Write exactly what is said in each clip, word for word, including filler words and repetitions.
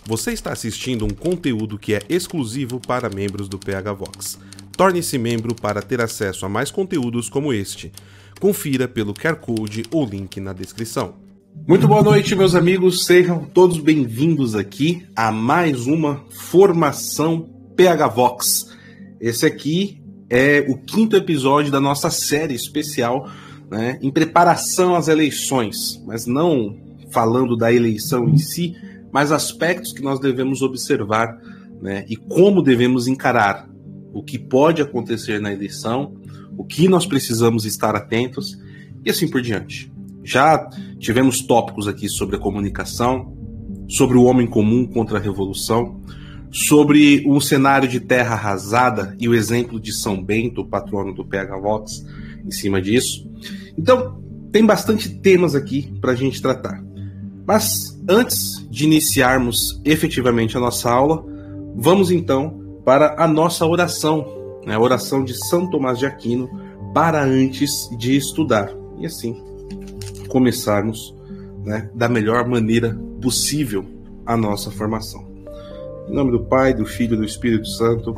Você está assistindo um conteúdo que é exclusivo para membros do P H Vox. Torne-se membro para ter acesso a mais conteúdos como este. Confira pelo Q R Code ou link na descrição. Muito boa noite, meus amigos. Sejam todos bem-vindos aqui a mais uma Formação P H Vox. Esse aqui é o quinto episódio da nossa série especial, né, em preparação às eleições, mas não falando da eleição em si, mas aspectos que nós devemos observar, né, e como devemos encarar o que pode acontecer na eleição, o que nós precisamos estar atentos e assim por diante. Já tivemos tópicos aqui sobre a comunicação, sobre o homem comum contra a revolução, sobre um cenário de terra arrasada e o exemplo de São Bento, o patrono do P H Vox, em cima disso. Então, tem bastante temas aqui para a gente tratar. Mas antes de iniciarmos efetivamente a nossa aula, vamos então para a nossa oração, né? A oração de São Tomás de Aquino para antes de estudar. E assim, começarmos, né, da melhor maneira possível a nossa formação. Em nome do Pai, do Filho e do Espírito Santo.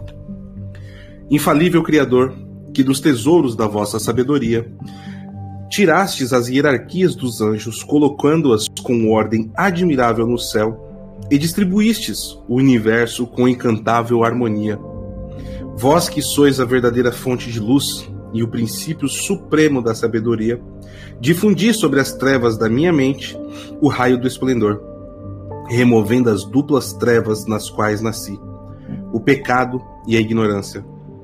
Infalível Criador, que dos tesouros da vossa sabedoria tirastes as hierarquias dos anjos, colocando-as com ordem admirável no céu, e distribuístes o universo com encantável harmonia. Vós que sois a verdadeira fonte de luz e o princípio supremo da sabedoria, difundi sobre as trevas da minha mente o raio do esplendor, removendo as duplas trevas nas quais nasci, o pecado e a ignorância.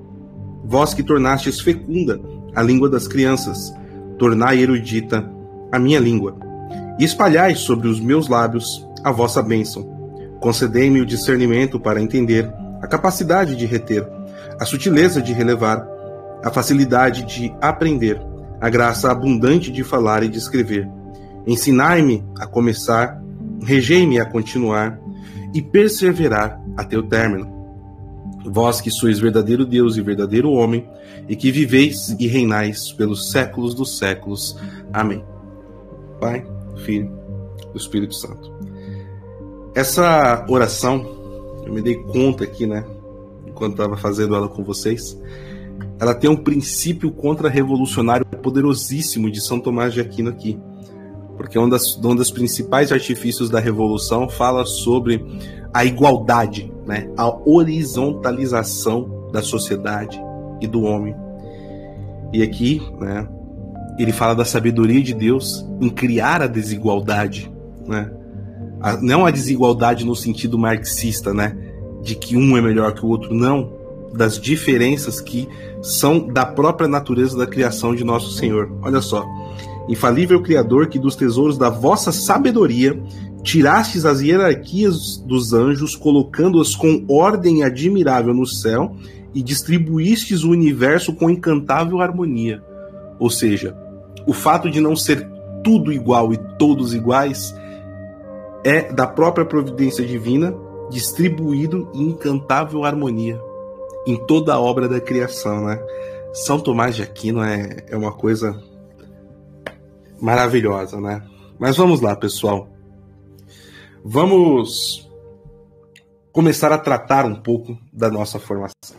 Vós que tornastes fecunda a língua das crianças, tornai erudita a minha língua, e espalhai sobre os meus lábios a vossa bênção. Concedei-me o discernimento para entender, a capacidade de reter, a sutileza de relevar, a facilidade de aprender, a graça abundante de falar e de escrever. Ensinai-me a começar, regei-me a continuar e perseverar até o término. Vós que sois verdadeiro Deus e verdadeiro homem, e que viveis e reinais pelos séculos dos séculos. Amém. Pai, Filho e Espírito Santo. Essa oração, eu me dei conta aqui, né, enquanto estava fazendo ela com vocês, ela tem um princípio contra-revolucionário poderosíssimo de São Tomás de Aquino aqui. Porque um, das, um dos principais artifícios da revolução fala sobre a igualdade, né, a horizontalização da sociedade e do homem. E aqui, né, ele fala da sabedoria de Deus em criar a desigualdade, né? A, não a desigualdade no sentido marxista, né, de que um é melhor que o outro, não, das diferenças que são da própria natureza da criação de nosso Senhor. Olha só. Infalível Criador, que dos tesouros da vossa sabedoria tirastes as hierarquias dos anjos, colocando-as com ordem admirável no céu, e distribuístes o universo com encantável harmonia. Ou seja, o fato de não ser tudo igual e todos iguais é da própria providência divina, distribuído em encantável harmonia em toda a obra da criação, né? São Tomás de Aquino é, é uma coisa maravilhosa, né? Mas vamos lá, pessoal. Vamos começar a tratar um pouco da nossa formação.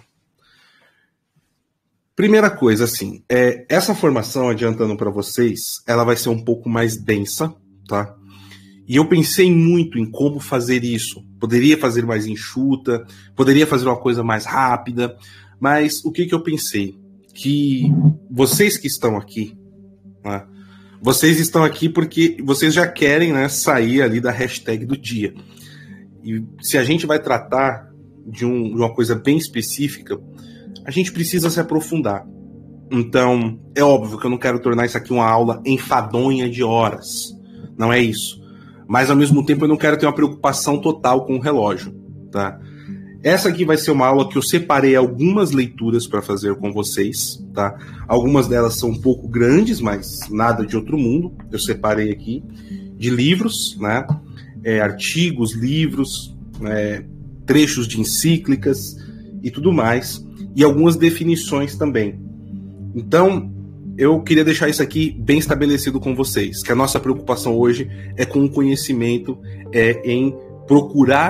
Primeira coisa, assim, é, essa formação, adiantando para vocês, ela vai ser um pouco mais densa, tá? E eu pensei muito em como fazer isso. Poderia fazer mais enxuta, poderia fazer uma coisa mais rápida, mas o que, que eu pensei? Que vocês que estão aqui, né, vocês estão aqui porque vocês já querem, né, sair ali da hashtag do dia. E se a gente vai tratar de, um, de uma coisa bem específica, a gente precisa se aprofundar. Então, é óbvio que eu não quero tornar isso aqui uma aula enfadonha de horas. Não é isso. Mas, ao mesmo tempo, eu não quero ter uma preocupação total com o relógio, tá? Essa aqui vai ser uma aula que eu separei algumas leituras para fazer com vocês, tá? Algumas delas são um pouco grandes, mas nada de outro mundo. Eu separei aqui de livros, né? É, artigos, livros, é, trechos de encíclicas e tudo mais. E algumas definições também. Então, eu queria deixar isso aqui bem estabelecido com vocês, que a nossa preocupação hoje é com o conhecimento, é em procurar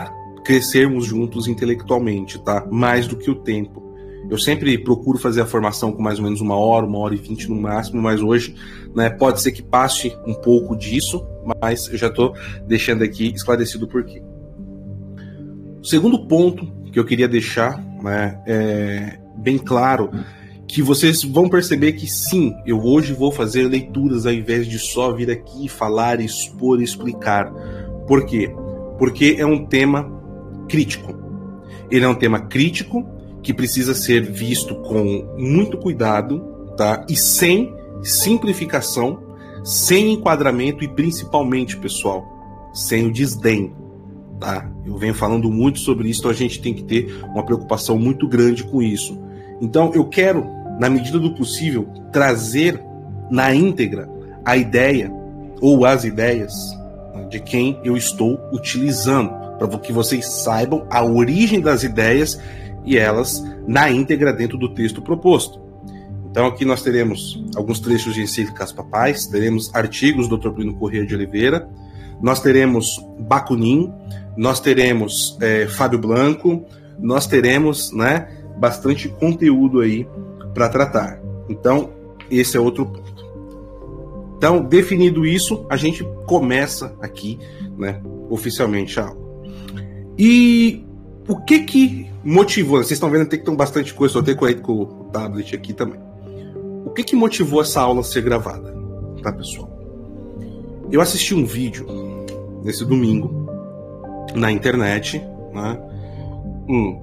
crescermos juntos intelectualmente, tá? Mais do que o tempo. Eu sempre procuro fazer a formação com mais ou menos uma hora, uma hora e vinte no máximo, mas hoje, né, pode ser que passe um pouco disso, mas eu já estou deixando aqui esclarecido o porquê. O segundo ponto que eu queria deixar, né, é bem claro, que vocês vão perceber que sim, eu hoje vou fazer leituras ao invés de só vir aqui falar, expor, explicar. Por quê? Porque é um tema crítico. Ele é um tema crítico que precisa ser visto com muito cuidado, tá? E sem simplificação, sem enquadramento e principalmente, pessoal, sem o desdém, tá? Eu venho falando muito sobre isso, então a gente tem que ter uma preocupação muito grande com isso. Então eu quero, na medida do possível, trazer na íntegra a ideia ou as ideias de quem eu estou utilizando, para que vocês saibam a origem das ideias e elas na íntegra dentro do texto proposto. Então aqui nós teremos alguns trechos de encíclicas papais, teremos artigos do doutor Plínio Corrêa de Oliveira, nós teremos Bakunin, nós teremos é, Fábio Blanco, nós teremos, né, bastante conteúdo aí para tratar. Então esse é outro ponto. Então, definido isso, a gente começa aqui, né, oficialmente a aula. E o que que motivou? Vocês estão vendo que tem bastante coisa, eu tenho com o tablet aqui também. O que que motivou essa aula a ser gravada? Tá, pessoal? Eu assisti um vídeo nesse domingo na internet, né? Hum.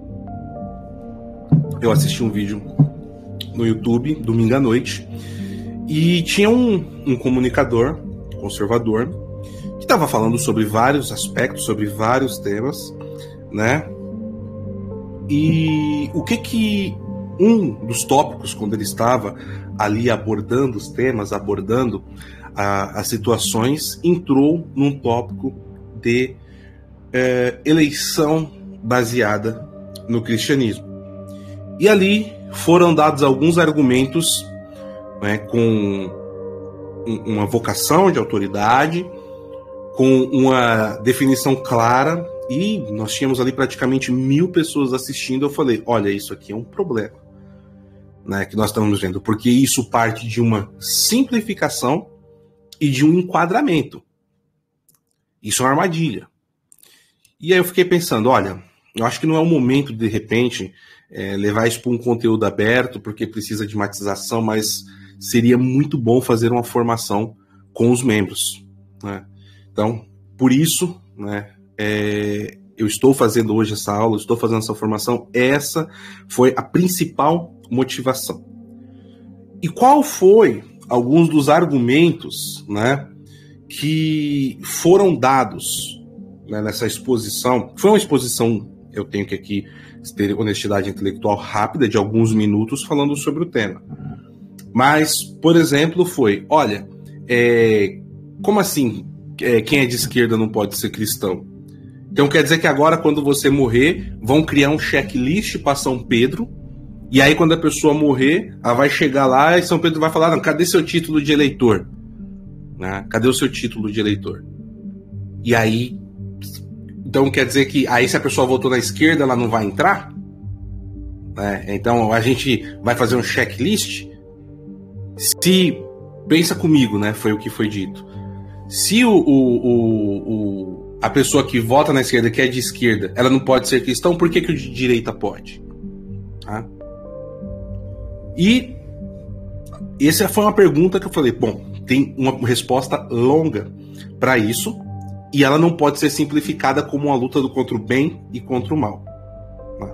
Eu assisti um vídeo no YouTube, domingo à noite, e tinha um, um comunicador conservador que estava falando sobre vários aspectos, sobre vários temas, né? E o que que um dos tópicos, quando ele estava ali abordando os temas, abordando a, as situações, entrou num tópico de é, eleição baseada no cristianismo. E ali foram dados alguns argumentos, né, com uma vocação de autoridade, com uma definição clara, e nós tínhamos ali praticamente mil pessoas assistindo. Eu falei, olha, isso aqui é um problema, né, que nós estamos vendo, porque isso parte de uma simplificação e de um enquadramento. Isso é uma armadilha. E aí eu fiquei pensando, olha, eu acho que não é o momento, de repente, é, levar isso para um conteúdo aberto, porque precisa de matização, mas seria muito bom fazer uma formação com os membros, né? Então, por isso, né, é, eu estou fazendo hoje essa aula, estou fazendo essa formação. Essa foi a principal motivação. E qual foi alguns dos argumentos, né, que foram dados, né, nessa exposição? Foi uma exposição, eu tenho que aqui ter honestidade intelectual rápida, de alguns minutos, falando sobre o tema. Mas, por exemplo, foi, olha, é, como assim é, quem é de esquerda não pode ser cristão? Então quer dizer que agora, quando você morrer, vão criar um checklist para São Pedro, e aí quando a pessoa morrer, ela vai chegar lá e São Pedro vai falar, não, cadê seu título de eleitor? Né? Cadê o seu título de eleitor? E aí, então quer dizer que aí se a pessoa votou na esquerda, ela não vai entrar? Né? Então a gente vai fazer um checklist? Se, pensa comigo, né, foi o que foi dito. Se o, o, o, o, a pessoa que vota na esquerda, que é de esquerda, ela não pode ser cristão, por que que o de direita pode? Tá? E essa foi uma pergunta que eu falei, bom, tem uma resposta longa para isso, e ela não pode ser simplificada como uma luta contra o bem e contra o mal. Tá?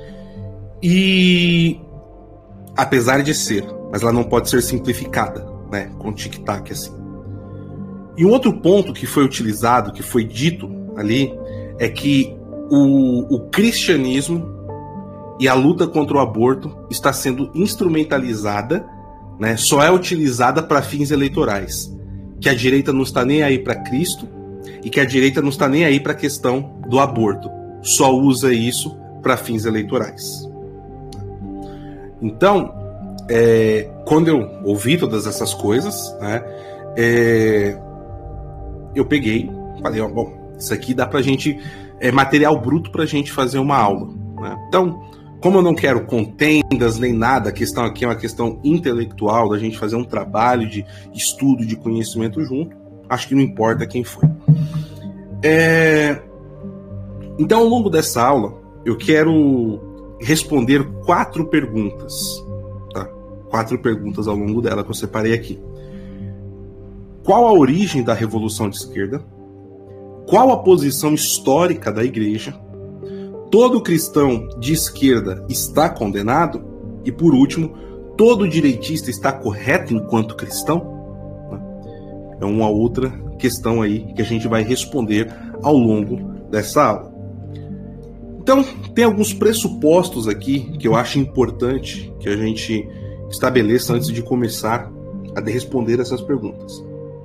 E apesar de ser, mas ela não pode ser simplificada, né, com tic-tac assim. E um outro ponto que foi utilizado, que foi dito ali, é que o, o cristianismo e a luta contra o aborto está sendo instrumentalizada, né, só é utilizada para fins eleitorais. Que a direita não está nem aí para Cristo e que a direita não está nem aí para a questão do aborto. Só usa isso para fins eleitorais. Então, é, quando eu ouvi todas essas coisas, né, é, eu peguei, falei, ó, bom, isso aqui dá pra gente é, material bruto para a gente fazer uma aula, né? Então, como eu não quero contendas nem nada, a questão aqui é uma questão intelectual, da gente fazer um trabalho de estudo, de conhecimento junto, acho que não importa quem foi. É... Então, ao longo dessa aula, eu quero responder quatro perguntas, tá? Quatro perguntas ao longo dela que eu separei aqui. Qual a origem da Revolução de Esquerda? Qual a posição histórica da Igreja? Todo cristão de esquerda está condenado? E, por último, todo direitista está correto enquanto cristão? É uma outra questão aí que a gente vai responder ao longo dessa aula. Então, tem alguns pressupostos aqui que eu acho importante que a gente estabeleça antes de começar a responder essas perguntas.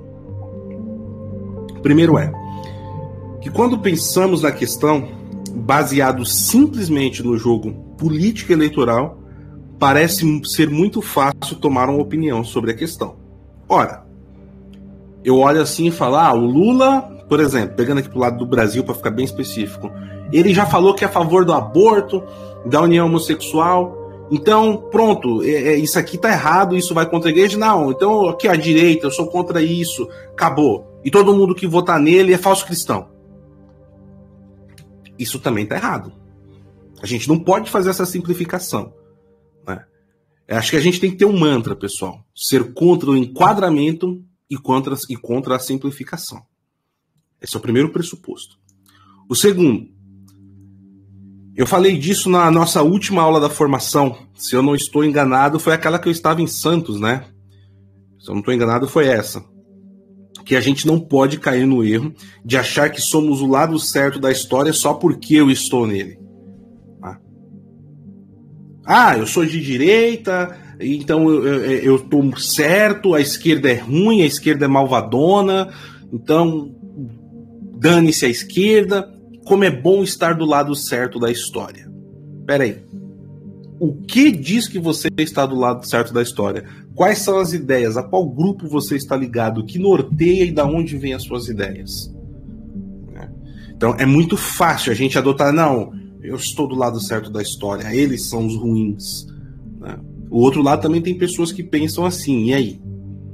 Primeiro é que quando pensamos na questão baseado simplesmente no jogo político eleitoral, parece ser muito fácil tomar uma opinião sobre a questão. Ora, eu olho assim e falo, ah, o Lula, por exemplo, pegando aqui pro lado do Brasil para ficar bem específico, ele já falou que é a favor do aborto, da união homossexual, então pronto, é, é, isso aqui tá errado, isso vai contra a igreja, não, então aqui a direita, eu sou contra isso, acabou. E todo mundo que votar nele é falso cristão. Isso também tá errado. A gente não pode fazer essa simplificação, né? Eu acho que a gente tem que ter um mantra, pessoal, ser contra o enquadramento e contra, e contra a simplificação. Esse é o primeiro pressuposto. O segundo, eu falei disso na nossa última aula da formação, se eu não estou enganado, foi aquela que eu estava em Santos, né? Se eu não estou enganado, foi essa. Que a gente não pode cair no erro de achar que somos o lado certo da história só porque eu estou nele. Ah, eu sou de direita, então eu estou certo, a esquerda é ruim, a esquerda é malvadona, então dane-se a esquerda, como é bom estar do lado certo da história. Peraí, o que diz que você está do lado certo da história? Quais são as ideias? A qual grupo você está ligado? O que norteia e da onde vêm as suas ideias? Então é muito fácil a gente adotar, não, eu estou do lado certo da história, eles são os ruins. O outro lado também tem pessoas que pensam assim, e aí?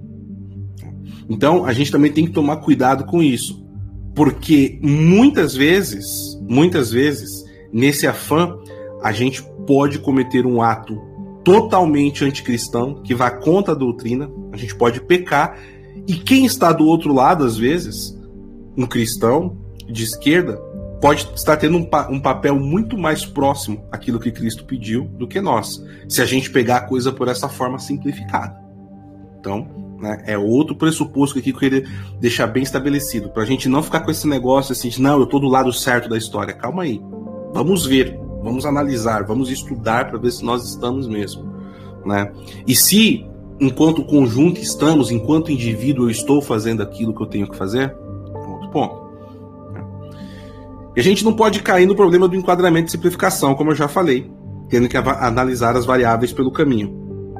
Então a gente também tem que tomar cuidado com isso, porque muitas vezes, muitas vezes, nesse afã, a gente pode cometer um ato totalmente anticristão, que vai contra a doutrina, a gente pode pecar, e quem está do outro lado, às vezes, um cristão de esquerda, pode estar tendo um, pa- um papel muito mais próximo àquilo que Cristo pediu do que nós, se a gente pegar a coisa por essa forma simplificada. Então, né, é outro pressuposto aqui que eu queria deixar bem estabelecido, para a gente não ficar com esse negócio assim, de, não, eu estou do lado certo da história. Calma aí, vamos ver. Vamos analisar, vamos estudar para ver se nós estamos mesmo, né? E se, enquanto conjunto estamos, enquanto indivíduo eu estou fazendo aquilo que eu tenho que fazer, é outro ponto. Né? E a gente não pode cair no problema do enquadramento e simplificação, como eu já falei, tendo que analisar as variáveis pelo caminho.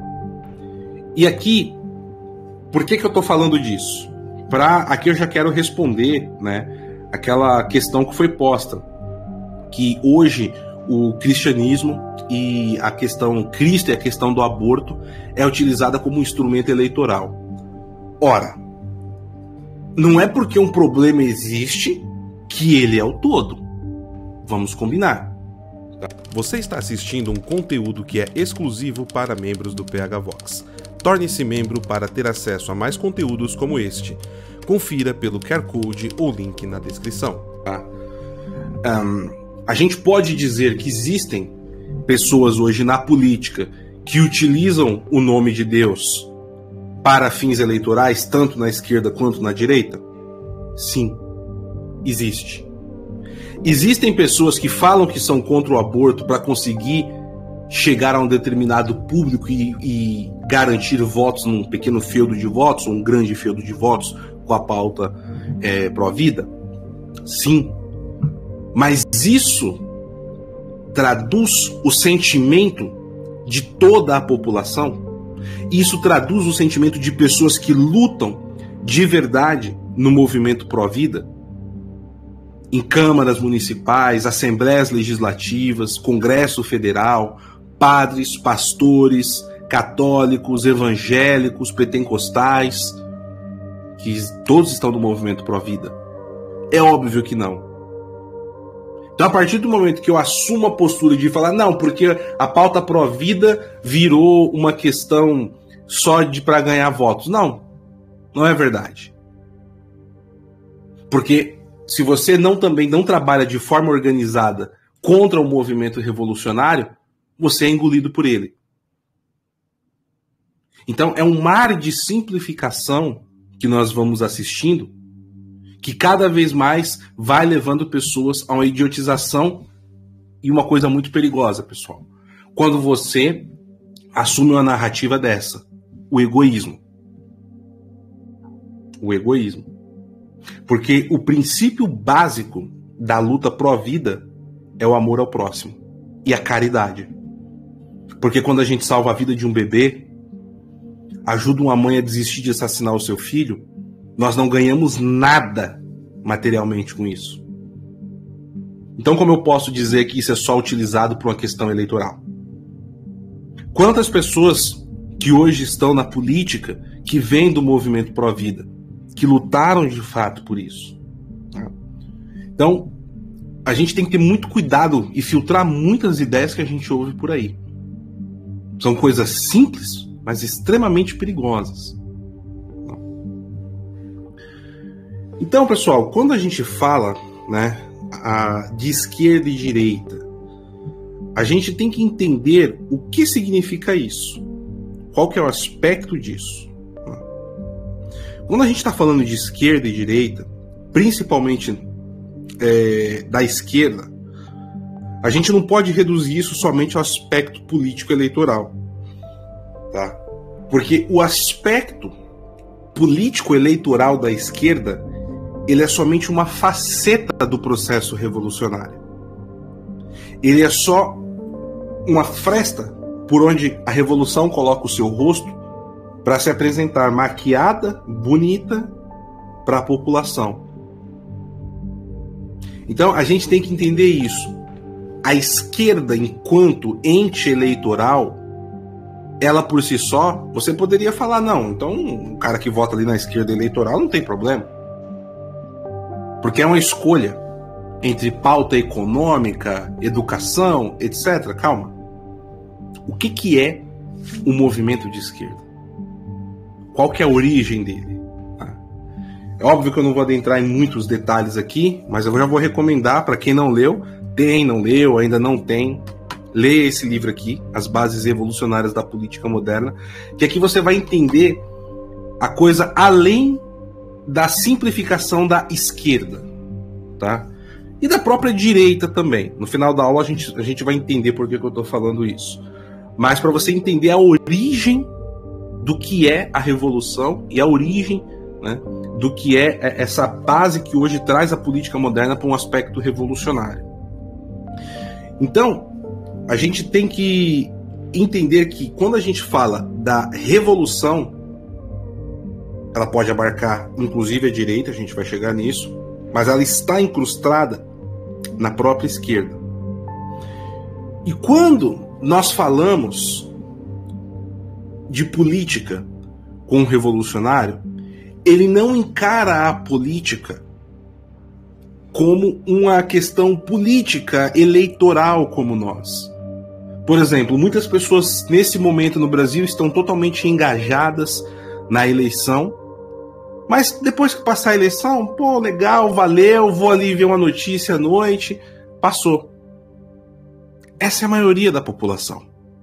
E aqui, por que que eu estou falando disso? Pra, aqui eu já quero responder, né, aquela questão que foi posta, que hoje o cristianismo e a questão Cristo e a questão do aborto é utilizada como um instrumento eleitoral. Ora, não é porque um problema existe que ele é o todo. Vamos combinar. Você está assistindo um conteúdo que é exclusivo para membros do P H Vox. Torne-se membro para ter acesso a mais conteúdos como este. Confira pelo Q R Code ou link na descrição. Tá? Um... A gente pode dizer que existem pessoas hoje na política que utilizam o nome de Deus para fins eleitorais, tanto na esquerda quanto na direita? Sim, existe. Existem pessoas que falam que são contra o aborto para conseguir chegar a um determinado público e, e garantir votos num pequeno feudo de votos, ou um grande feudo de votos com a pauta é, pró-vida? Sim. Mas isso traduz o sentimento de toda a população? Isso traduz o sentimento de pessoas que lutam de verdade no movimento pró-vida? em câmaras municipais, assembleias legislativas, Congresso Federal, padres, pastores, católicos, evangélicos, pentecostais, que todos estão no movimento pró-vida? É óbvio que não. Então, a partir do momento que eu assumo a postura de falar, não, porque a pauta pró-vida virou uma questão só de para ganhar votos. Não, não é verdade. Porque se você não também não trabalha de forma organizada contra o movimento revolucionário, você é engolido por ele. Então, é um mar de simplificação que nós vamos assistindo, que cada vez mais vai levando pessoas a uma idiotização e uma coisa muito perigosa, pessoal. Quando você assume uma narrativa dessa, o egoísmo. O egoísmo. Porque o princípio básico da luta pró-vida é o amor ao próximo e a caridade. Porque quando a gente salva a vida de um bebê, ajuda uma mãe a desistir de assassinar o seu filho, nós não ganhamos nada materialmente com isso. Então, como eu posso dizer que isso é só utilizado por uma questão eleitoral? Quantas pessoas que hoje estão na política, que vêm do movimento pró-vida, que lutaram de fato por isso? Então, a gente tem que ter muito cuidado e filtrar muitas ideias que a gente ouve por aí. São coisas simples, mas extremamente perigosas. Então, pessoal, quando a gente fala, né, a, de esquerda e direita, a gente tem que entender o que significa isso. Qual que é o aspecto disso? Quando a gente está falando de esquerda e direita, principalmente é, da esquerda, a gente não pode reduzir isso somente ao aspecto político eleitoral, tá? Porque o aspecto político eleitoral da esquerda, ele é somente uma faceta do processo revolucionário. Ele é só uma fresta por onde a revolução coloca o seu rosto para se apresentar maquiada, bonita para a população. Então a gente tem que entender isso. A esquerda, enquanto ente eleitoral, ela por si só, você poderia falar, não, então o cara que vota ali na esquerda eleitoral não tem problema. Porque é uma escolha entre pauta econômica, educação, etcétera. Calma. O que, que é o movimento de esquerda? Qual que é a origem dele? É óbvio que eu não vou adentrar em muitos detalhes aqui, mas eu já vou recomendar para quem não leu, tem, não leu, ainda não tem, leia esse livro aqui, As Bases Revolucionárias da Política Moderna, que aqui você vai entender a coisa além da simplificação da esquerda, tá? E da própria direita também. No final da aula a gente, a gente vai entender por que, que eu estou falando isso. Mas para você entender a origem do que é a revolução e a origem, né, do que é essa base que hoje traz a política moderna para um aspecto revolucionário. Então, a gente tem que entender que quando a gente fala da revolução, ela pode abarcar inclusive a direita, a gente vai chegar nisso, mas ela está incrustada na própria esquerda. E quando nós falamos de política com um revolucionário, ele não encara a política como uma questão política eleitoral como nós. Por exemplo, muitas pessoas nesse momento no Brasil estão totalmente engajadas na eleição, mas depois que passar a eleição, pô, legal, valeu, vou ali ver uma notícia à noite, passou. Essa é a maioria da população.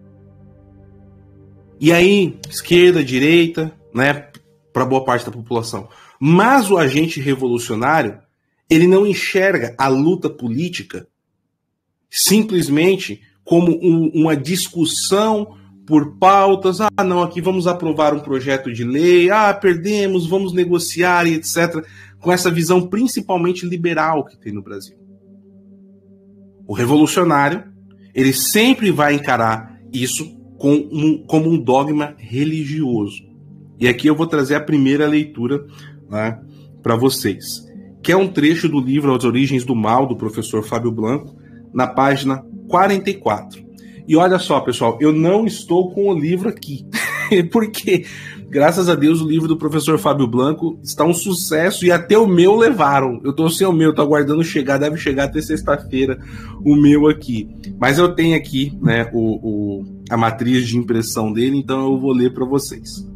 E aí, esquerda, direita, né, para boa parte da população. Mas o agente revolucionário, ele não enxerga a luta política simplesmente como um, uma discussão por pautas. Ah, não, aqui vamos aprovar um projeto de lei, ah, perdemos, vamos negociar e etcétera. Com essa visão principalmente liberal que tem no Brasil. O revolucionário, ele sempre vai encarar isso com um, como um dogma religioso. E aqui eu vou trazer a primeira leitura, né, para vocês, que é um trecho do livro As Origens do Mal, do professor Fábio Blanco, na página quarenta e quatro. E olha só, pessoal, eu não estou com o livro aqui, porque, graças a Deus, o livro do professor Fábio Blanco está um sucesso e até o meu levaram. Eu estou sem o meu, estou aguardando chegar, deve chegar até sexta-feira o meu aqui. Mas eu tenho aqui, né, o, o, a matriz de impressão dele, então eu vou ler para vocês.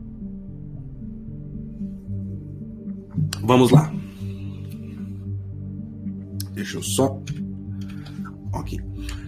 Vamos lá. Deixa eu só... Ok.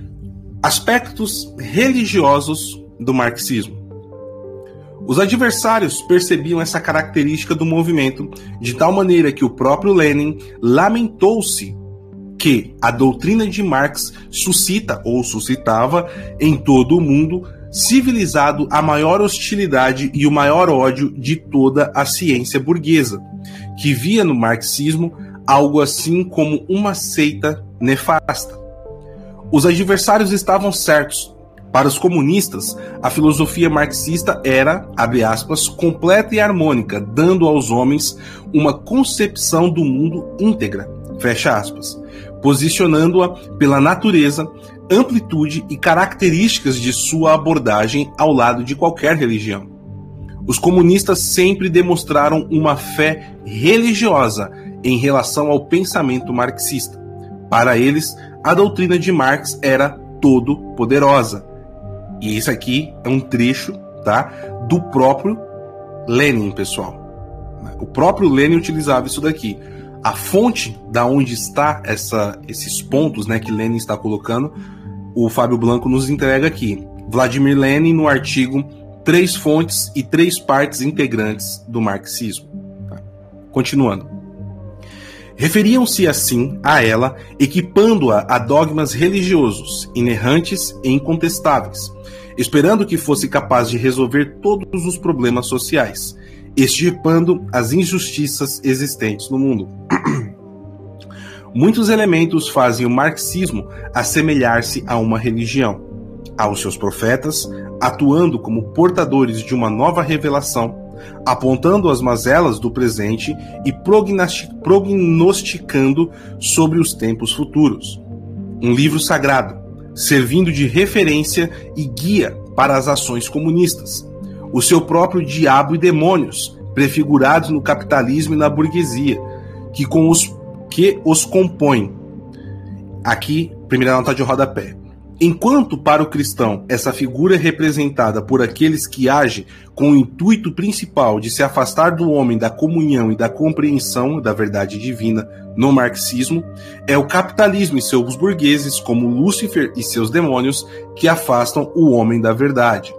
Aspectos religiosos do marxismo. Os adversários percebiam essa característica do movimento de tal maneira que o próprio Lenin lamentou-se que a doutrina de Marx suscita ou suscitava em todo o mundo civilizado a maior hostilidade e o maior ódio de toda a ciência burguesa, que via no marxismo algo assim como uma seita nefasta. Os adversários estavam certos. Para os comunistas, a filosofia marxista era, abre aspas, completa e harmônica, dando aos homens uma concepção do mundo íntegra, fecha aspas, posicionando-a pela natureza, amplitude e características de sua abordagem ao lado de qualquer religião. Os comunistas sempre demonstraram uma fé religiosa em relação ao pensamento marxista. Para eles, a doutrina de Marx era todo-poderosa. E isso aqui é um trecho, tá, do próprio Lenin, pessoal. O próprio Lenin utilizava isso daqui. A fonte da onde está essa, esses pontos, né, que Lenin está colocando, o Fábio Blanco nos entrega aqui. Vladimir Lenin, no artigo Três Fontes e Três Partes Integrantes do Marxismo. Tá? Continuando. Referiam-se assim a ela, equipando-a a dogmas religiosos, inerrantes e incontestáveis, esperando que fosse capaz de resolver todos os problemas sociais, extirpando as injustiças existentes no mundo. Muitos elementos fazem o marxismo assemelhar-se a uma religião, aos seus profetas, atuando como portadores de uma nova revelação, apontando as mazelas do presente e prognosticando sobre os tempos futuros. Um livro sagrado, servindo de referência e guia para as ações comunistas. O seu próprio diabo e demônios, prefigurados no capitalismo e na burguesia, que, com os, que os compõem. Aqui, primeira nota de rodapé. Enquanto para o cristão essa figura é representada por aqueles que agem com o intuito principal de se afastar do homem da comunhão e da compreensão da verdade divina no marxismo, é o capitalismo e seus burgueses, como Lúcifer e seus demônios, que afastam o homem da verdade.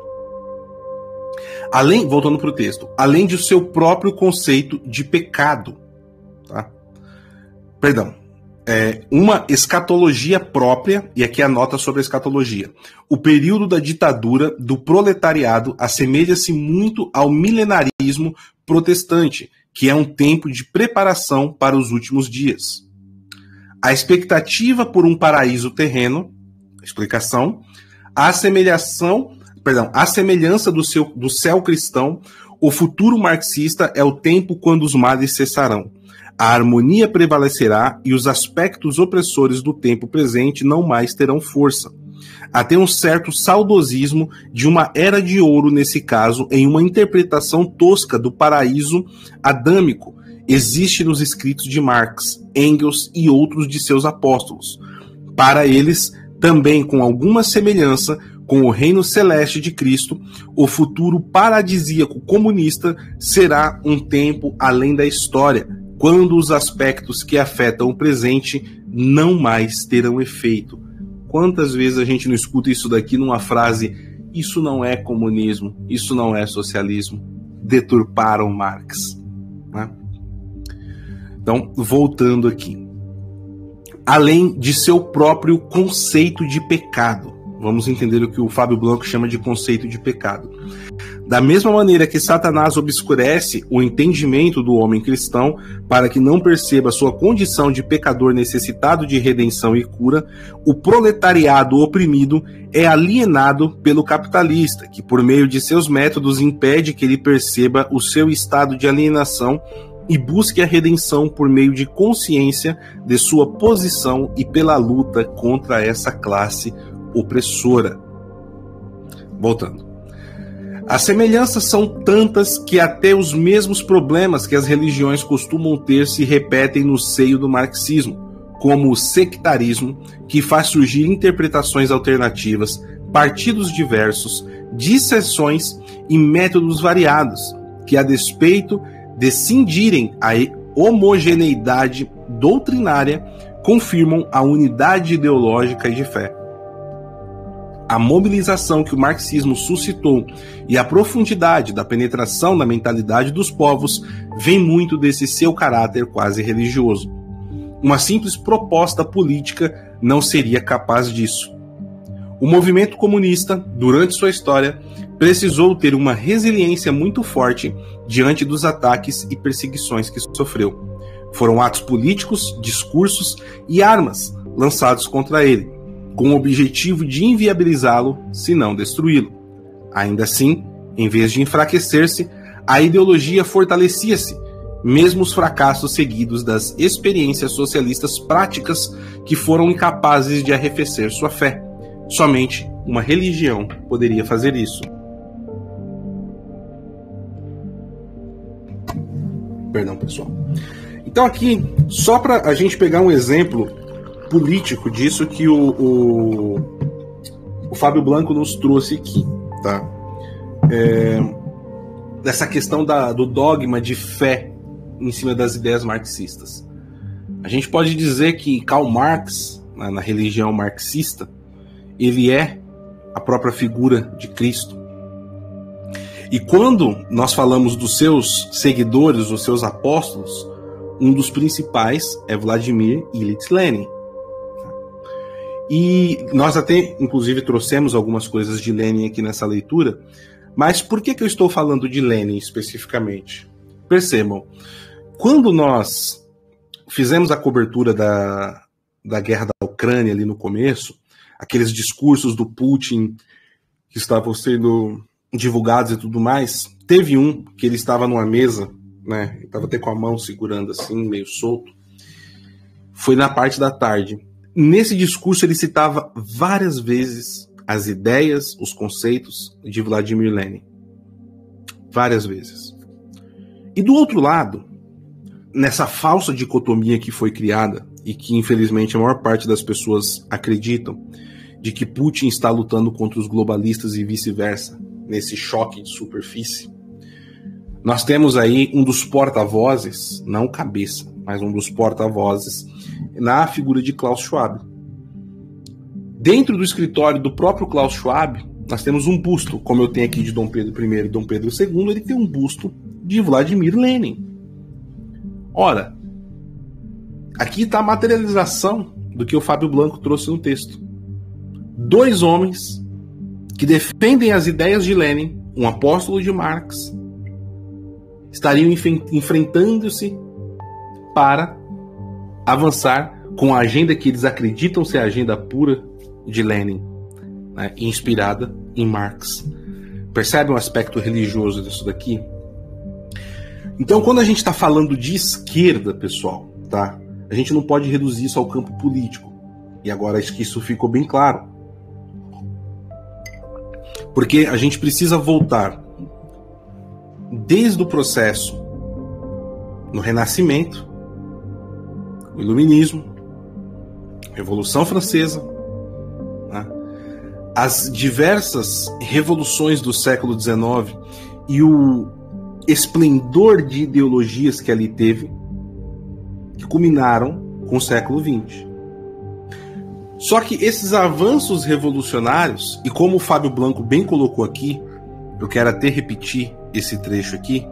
Além, voltando para o texto, além de seu próprio conceito de pecado, tá? Perdão. É, uma escatologia própria, e aqui a nota sobre a escatologia. O período da ditadura do proletariado assemelha-se muito ao milenarismo protestante, que é um tempo de preparação para os últimos dias. A expectativa por um paraíso terreno, explicação, a assemelhação, perdão, a semelhança do, seu, do céu cristão, o futuro marxista é o tempo quando os males cessarão. A harmonia prevalecerá e os aspectos opressores do tempo presente não mais terão força. Até um certo saudosismo de uma era de ouro, nesse caso, em uma interpretação tosca do paraíso adâmico, existe nos escritos de Marx, Engels e outros de seus apóstolos. Para eles, também com alguma semelhança com o reino celeste de Cristo, o futuro paradisíaco comunista será um tempo além da história, quando os aspectos que afetam o presente não mais terão efeito. Quantas vezes a gente não escuta isso daqui numa frase: isso não é comunismo, isso não é socialismo, deturparam Marx, né? Então, voltando aqui. Além de seu próprio conceito de pecado, vamos entender o que o Fábio Blanco chama de conceito de pecado. Da mesma maneira que Satanás obscurece o entendimento do homem cristão para que não perceba sua condição de pecador necessitado de redenção e cura, o proletariado oprimido é alienado pelo capitalista, que por meio de seus métodos impede que ele perceba o seu estado de alienação e busque a redenção por meio de consciência de sua posição e pela luta contra essa classe opressora. Voltando. As semelhanças são tantas que até os mesmos problemas que as religiões costumam ter se repetem no seio do marxismo, como o sectarismo, que faz surgir interpretações alternativas, partidos diversos, disseções e métodos variados, que a despeito de cindirem a homogeneidade doutrinária, confirmam a unidade ideológica e de fé. A mobilização que o marxismo suscitou e a profundidade da penetração na mentalidade dos povos vem muito desse seu caráter quase religioso. Uma simples proposta política não seria capaz disso. O movimento comunista, durante sua história, precisou ter uma resiliência muito forte diante dos ataques e perseguições que sofreu. Foram atos políticos, discursos e armas lançados contra ele, com o objetivo de inviabilizá-lo, se não destruí-lo. Ainda assim, em vez de enfraquecer-se, a ideologia fortalecia-se, mesmo os fracassos seguidos das experiências socialistas práticas que foram incapazes de arrefecer sua fé. Somente uma religião poderia fazer isso. Perdão, pessoal. Então aqui, só para a gente pegar um exemplo político disso que o, o, o Fábio Blanco nos trouxe aqui, tá? É, dessa questão da, do dogma de fé em cima das ideias marxistas. A gente pode dizer que Karl Marx, na, na religião marxista, ele é a própria figura de Cristo. E quando nós falamos dos seus seguidores, dos seus apóstolos, um dos principais é Vladimir Ilyich Lenin. E nós até, inclusive, trouxemos algumas coisas de Lenin aqui nessa leitura, mas por que, que eu estou falando de Lenin especificamente? Percebam, quando nós fizemos a cobertura da, da guerra da Ucrânia ali no começo, aqueles discursos do Putin que estavam sendo divulgados e tudo mais, teve um que ele estava numa mesa, né, estava até com a mão segurando assim, meio solto, foi na parte da tarde. Nesse discurso ele citava várias vezes as ideias, os conceitos de Vladimir Lenin. Várias vezes. E do outro lado, nessa falsa dicotomia que foi criada, e que infelizmente a maior parte das pessoas acreditam, de que Putin está lutando contra os globalistas e vice-versa, nesse choque de superfície, nós temos aí um dos porta-vozes, não cabeça, mas um dos porta-vozes, na figura de Klaus Schwab. Dentro do escritório do próprio Klaus Schwab, nós temos um busto, como eu tenho aqui de Dom Pedro I e Dom Pedro segundo, ele tem um busto de Vladimir Lenin. Ora, aqui está a materialização do que o Fábio Blanco trouxe no texto. Dois homens que defendem as ideias de Lenin, um apóstolo de Marx, estariam enfrentando-se para avançar com a agenda que eles acreditam ser a agenda pura de Lenin, né, inspirada em Marx. Percebe o aspecto religioso disso daqui? Então, quando a gente está falando de esquerda, pessoal, tá, a gente não pode reduzir isso ao campo político. E agora acho que isso ficou bem claro. Porque a gente precisa voltar desde o processo no Renascimento, o Iluminismo, a Revolução Francesa, né, as diversas revoluções do século dezenove e o esplendor de ideologias que ali teve, que culminaram com o século vinte. Só que esses avanços revolucionários, e como o Fábio Blanco bem colocou aqui, eu quero até repetir esse trecho aqui,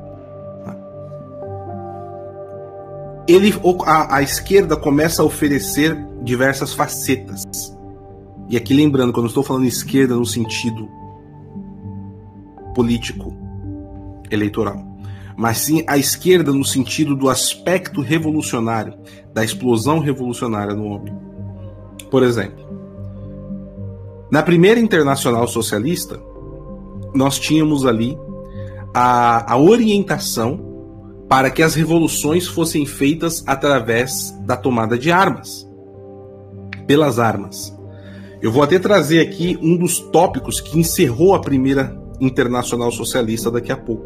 ele, a, a esquerda começa a oferecer diversas facetas. E aqui lembrando, quando eu estou falando esquerda no sentido político, eleitoral, mas sim a esquerda no sentido do aspecto revolucionário, da explosão revolucionária no homem. Por exemplo, na primeira Internacional Socialista, nós tínhamos ali a, a orientação para que as revoluções fossem feitas através da tomada de armas, pelas armas. Eu vou até trazer aqui um dos tópicos que encerrou a primeira Internacional Socialista daqui a pouco.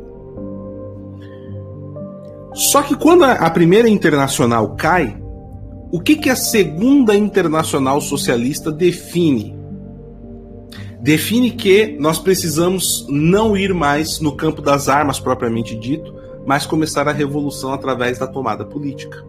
Só que quando a primeira Internacional cai, o que, que a segunda Internacional Socialista define? Define que nós precisamos não ir mais no campo das armas propriamente dito, mas começar a revolução através da tomada política.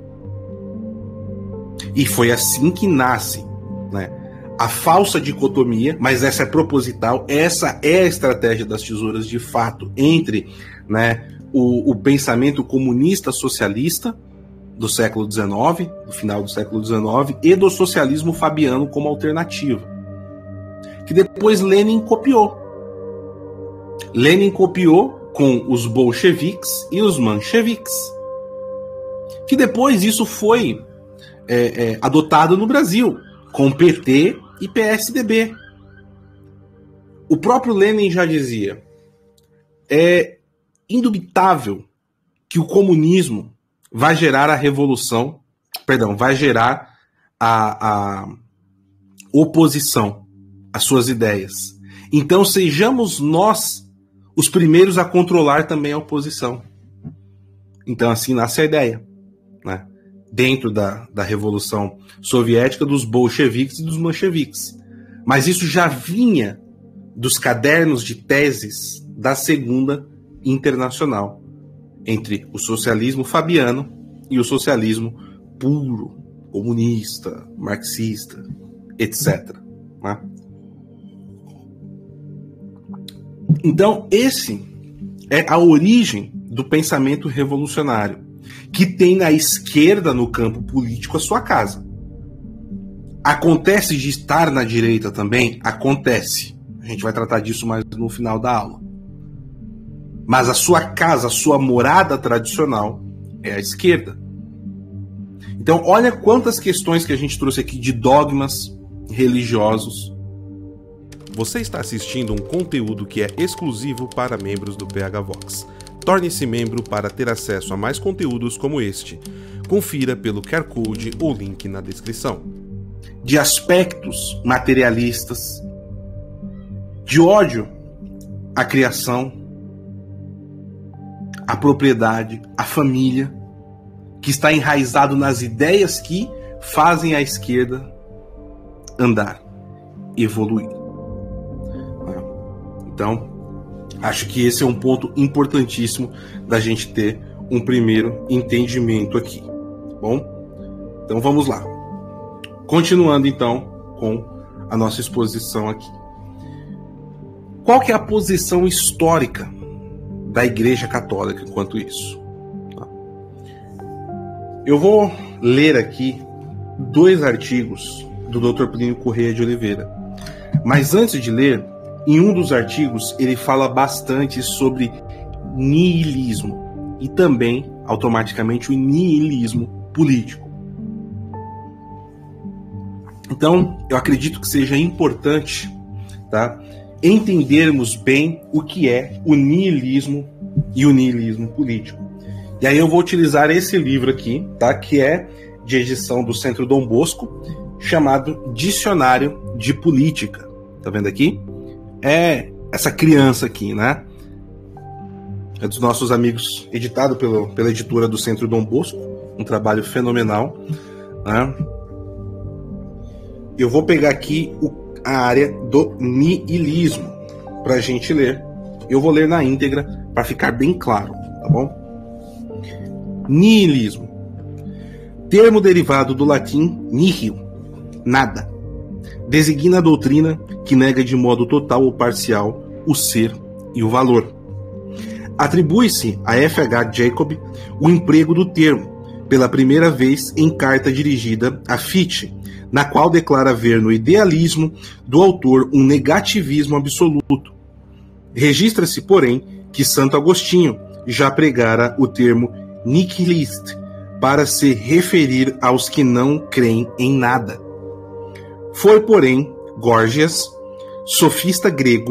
E foi assim que nasce, né, a falsa dicotomia, mas essa é proposital, essa é a estratégia das tesouras de fato, entre, né, o, o pensamento comunista socialista do século dezenove, do final do século dezenove, e do socialismo fabiano como alternativa, que depois Lenin copiou. Lenin copiou com os bolcheviques e os mancheviques, que depois isso foi é, é, adotado no Brasil, com P T e P S D B. O próprio Lenin já dizia, é indubitável que o comunismo vai gerar a revolução, perdão, vai gerar a, a oposição às suas ideias. Então sejamos nós os primeiros a controlar também a oposição. Então assim nasce a ideia, né? Dentro da, da Revolução Soviética, dos bolcheviques e dos mancheviques. Mas isso já vinha dos cadernos de teses da Segunda Internacional, entre o socialismo fabiano e o socialismo puro, comunista, marxista, etcétera. Né? Então, esse é a origem do pensamento revolucionário, que tem na esquerda, no campo político, a sua casa. Acontece de estar na direita também? Acontece. A gente vai tratar disso mais no final da aula. Mas a sua casa, a sua morada tradicional é a esquerda. Então, olha quantas questões que a gente trouxe aqui de dogmas religiosos. Você está assistindo um conteúdo que é exclusivo para membros do P H Vox. Torne-se membro para ter acesso a mais conteúdos como este. Confira pelo Q R Code ou link na descrição. De aspectos materialistas, de ódio à criação, à propriedade, à família, que está enraizado nas ideias que fazem a esquerda andar, evoluir. Então, acho que esse é um ponto importantíssimo da gente ter um primeiro entendimento aqui. Bom, então vamos lá. Continuando então com a nossa exposição aqui. Qual que é a posição histórica da Igreja Católica quanto isso? Eu vou ler aqui dois artigos do doutor Plínio Correia de Oliveira. Mas antes de ler, em um dos artigos, ele fala bastante sobre niilismo e também, automaticamente, o niilismo político. Então, eu acredito que seja importante, tá, entendermos bem o que é o niilismo e o niilismo político. E aí eu vou utilizar esse livro aqui, tá, que é de edição do Centro Dom Bosco, chamado Dicionário de Política. Tá vendo aqui? É essa criança aqui, né? É dos nossos amigos, editado pelo, pela editora do Centro Dom Bosco, um trabalho fenomenal, né? Eu vou pegar aqui o, a área do niilismo para a gente ler. Eu vou ler na íntegra para ficar bem claro, tá bom? Niilismo, termo derivado do latim nihil, nada. Designa a doutrina que nega de modo total ou parcial o ser e o valor. Atribui-se a F H Jacob o emprego do termo, pela primeira vez em carta dirigida a Fichte, na qual declara ver no idealismo do autor um negativismo absoluto. Registra-se, porém, que Santo Agostinho já pregara o termo nihilist para se referir aos que não creem em nada. Foi, porém, Górgias, sofista grego,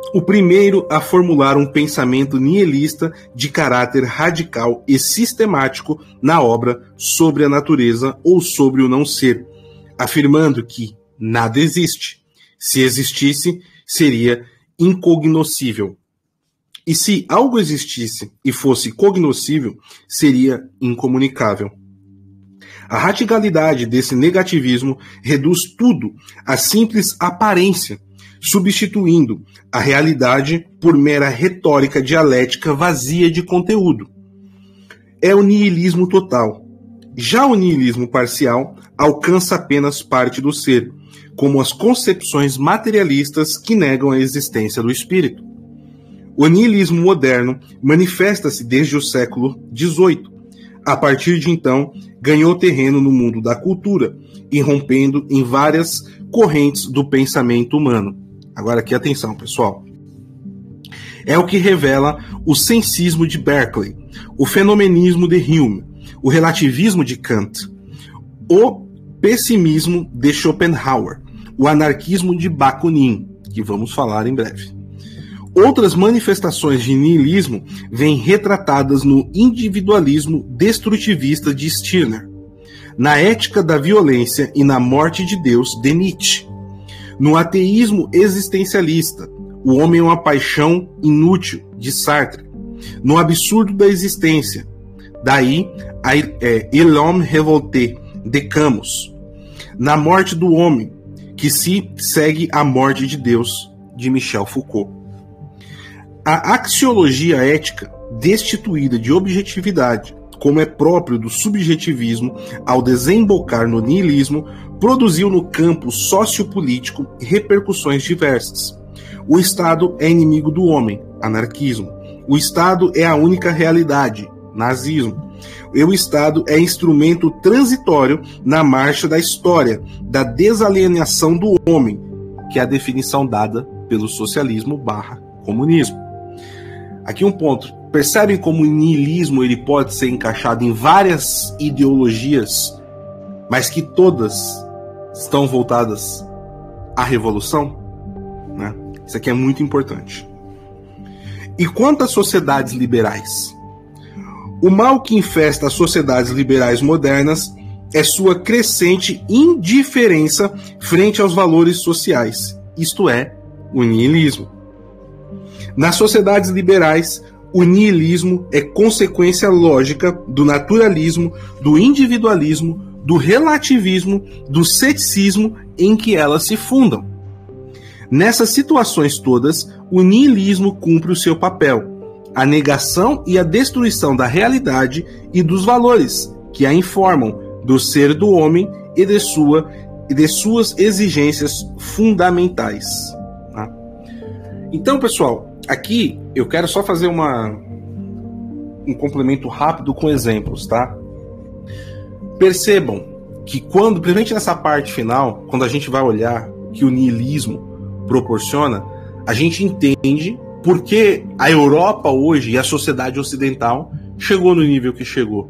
o primeiro a formular um pensamento nihilista de caráter radical e sistemático na obra Sobre a Natureza ou Sobre o Não Ser, afirmando que nada existe. Se existisse, seria incognoscível. E se algo existisse e fosse cognoscível, seria incomunicável. A radicalidade desse negativismo reduz tudo à simples aparência, substituindo a realidade por mera retórica dialética vazia de conteúdo. É o niilismo total. Já o niilismo parcial alcança apenas parte do ser, como as concepções materialistas que negam a existência do espírito. O niilismo moderno manifesta-se desde o século dezoito. A partir de então, ganhou terreno no mundo da cultura, irrompendo em várias correntes do pensamento humano. Agora aqui atenção, pessoal. É o que revela o sensismo de Berkeley, o fenomenismo de Hume, o relativismo de Kant, o pessimismo de Schopenhauer, o anarquismo de Bakunin, que vamos falar em breve. Outras manifestações de niilismo vêm retratadas no individualismo destrutivista de Stirner, na ética da violência e na morte de Deus de Nietzsche, no ateísmo existencialista, o homem é uma paixão inútil de Sartre, no absurdo da existência, daí a é, l'homme révolté de Camus, na morte do homem, que se segue a morte de Deus de Michel Foucault. A axiologia ética, destituída de objetividade, como é próprio do subjetivismo, ao desembocar no niilismo, produziu no campo sociopolítico repercussões diversas. O Estado é inimigo do homem, anarquismo. O Estado é a única realidade, nazismo. E o Estado é instrumento transitório na marcha da história, da desalienação do homem, que é a definição dada pelo socialismo barra comunismo. Aqui um ponto. Percebem como o niilismo ele pode ser encaixado em várias ideologias, mas que todas estão voltadas à revolução? Né? Isso aqui é muito importante. E quanto às sociedades liberais? O mal que infesta as sociedades liberais modernas é sua crescente indiferença frente aos valores sociais, isto é, o niilismo. Nas sociedades liberais, o niilismo é consequência lógica do naturalismo, do individualismo, do relativismo, do ceticismo em que elas se fundam. Nessas situações todas, o niilismo cumpre o seu papel, a negação e a destruição da realidade e dos valores que a informam do ser do homem e de, sua, e de suas exigências fundamentais. Tá? Então, pessoal, aqui eu quero só fazer uma, um complemento rápido com exemplos, tá? Percebam que quando, principalmente nessa parte final, quando a gente vai olhar que o niilismo proporciona, a gente entende por que a Europa hoje e a sociedade ocidental chegou no nível que chegou.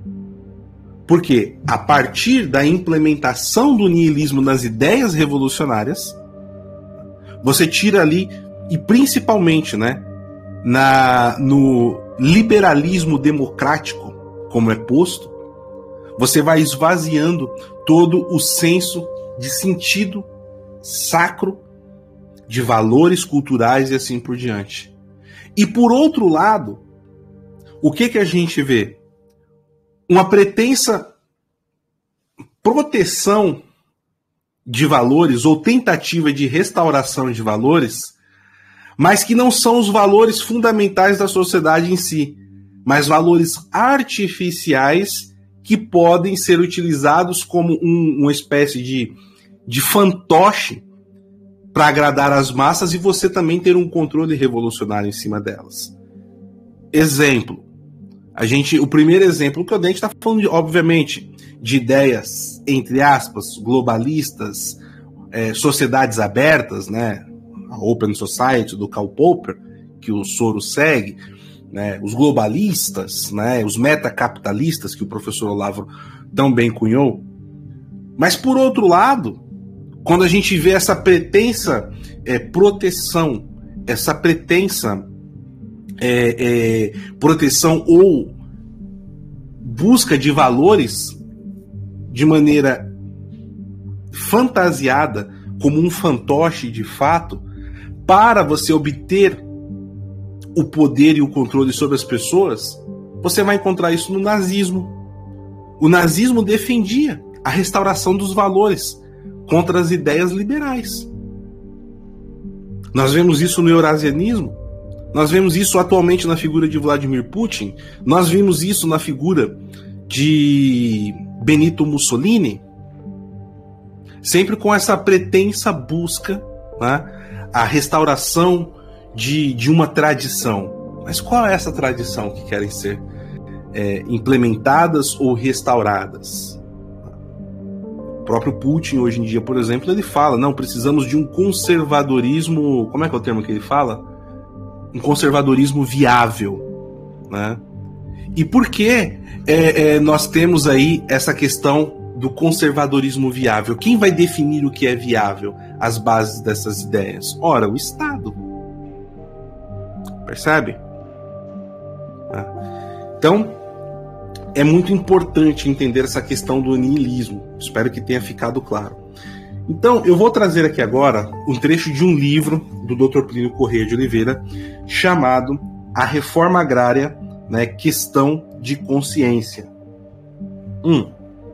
Porque a partir da implementação do niilismo nas ideias revolucionárias, você tira ali, e principalmente, né, na, no liberalismo democrático, como é posto, você vai esvaziando todo o senso de sentido sacro, de valores culturais e assim por diante. E por outro lado, o que, que a gente vê? Uma pretensa proteção de valores ou tentativa de restauração de valores, mas que não são os valores fundamentais da sociedade em si, mas valores artificiais que podem ser utilizados como um, uma espécie de, de fantoche para agradar as massas e você também ter um controle revolucionário em cima delas. Exemplo. A gente, o primeiro exemplo que a gente está falando, de, obviamente, de ideias, entre aspas, globalistas, é, sociedades abertas, né? A Open Society do Karl Popper, que o Soros segue, né? Os globalistas, né? Os metacapitalistas, que o professor Olavo tão bem cunhou. Mas, por outro lado, quando a gente vê essa pretensa é, proteção essa pretensa é, é, proteção ou busca de valores de maneira fantasiada, como um fantoche de fato, para você obter o poder e o controle sobre as pessoas, você vai encontrar isso no nazismo. O nazismo defendia a restauração dos valores contra as ideias liberais. Nós vemos isso no eurasianismo, nós vemos isso atualmente na figura de Vladimir Putin, nós vimos isso na figura de Benito Mussolini, sempre com essa pretensa busca, né, a restauração de, de uma tradição. Mas qual é essa tradição que querem ser é, implementadas ou restauradas? O próprio Putin, hoje em dia, por exemplo, ele fala, não, precisamos de um conservadorismo, como é que é o termo que ele fala? Um conservadorismo viável, né? E por que é, é, nós temos aí essa questão do conservadorismo viável? Quem vai definir o que é viável? As bases dessas ideias? Ora, o Estado. Percebe? Então, é muito importante entender essa questão do niilismo. Espero que tenha ficado claro. Então, eu vou trazer aqui agora um trecho de um livro do doutor Plínio Corrêa de Oliveira, chamado A Reforma Agrária, né, Questão de Consciência. Um.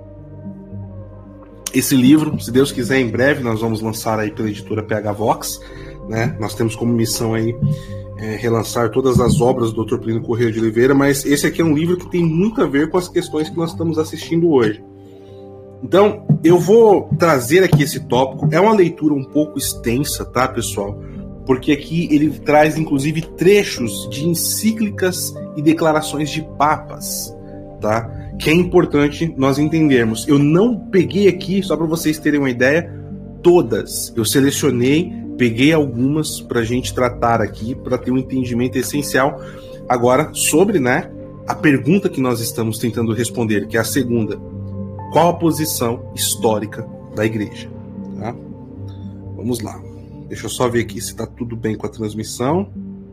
Esse livro, se Deus quiser, em breve nós vamos lançar aí pela editora P H Vox, né? Nós temos como missão aí é, relançar todas as obras do doutor Plínio Corrêa de Oliveira, mas esse aqui é um livro que tem muito a ver com as questões que nós estamos assistindo hoje. Então, eu vou trazer aqui esse tópico. É uma leitura um pouco extensa, tá, pessoal? Porque aqui ele traz, inclusive, trechos de encíclicas e declarações de papas, tá? Que é importante nós entendermos. Eu não peguei aqui, só para vocês terem uma ideia, todas. Eu selecionei, peguei algumas para a gente tratar aqui, para ter um entendimento essencial. Agora, sobre, né, a pergunta que nós estamos tentando responder, que é a segunda. Qual a posição histórica da igreja? Tá? Vamos lá. Deixa eu só ver aqui se está tudo bem com a transmissão.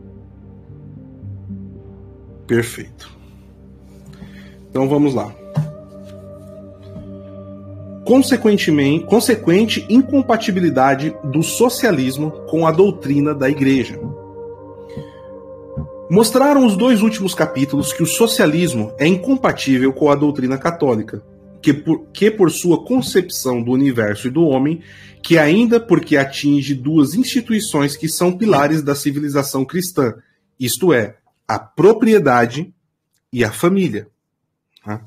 Perfeito. Então vamos lá. Consequentemente, consequente incompatibilidade do socialismo com a doutrina da igreja. Mostraram os dois últimos capítulos que o socialismo é incompatível com a doutrina católica, que por, que por sua concepção do universo e do homem, que ainda porque atinge duas instituições que são pilares da civilização cristã, isto é, a propriedade e a família. Tá?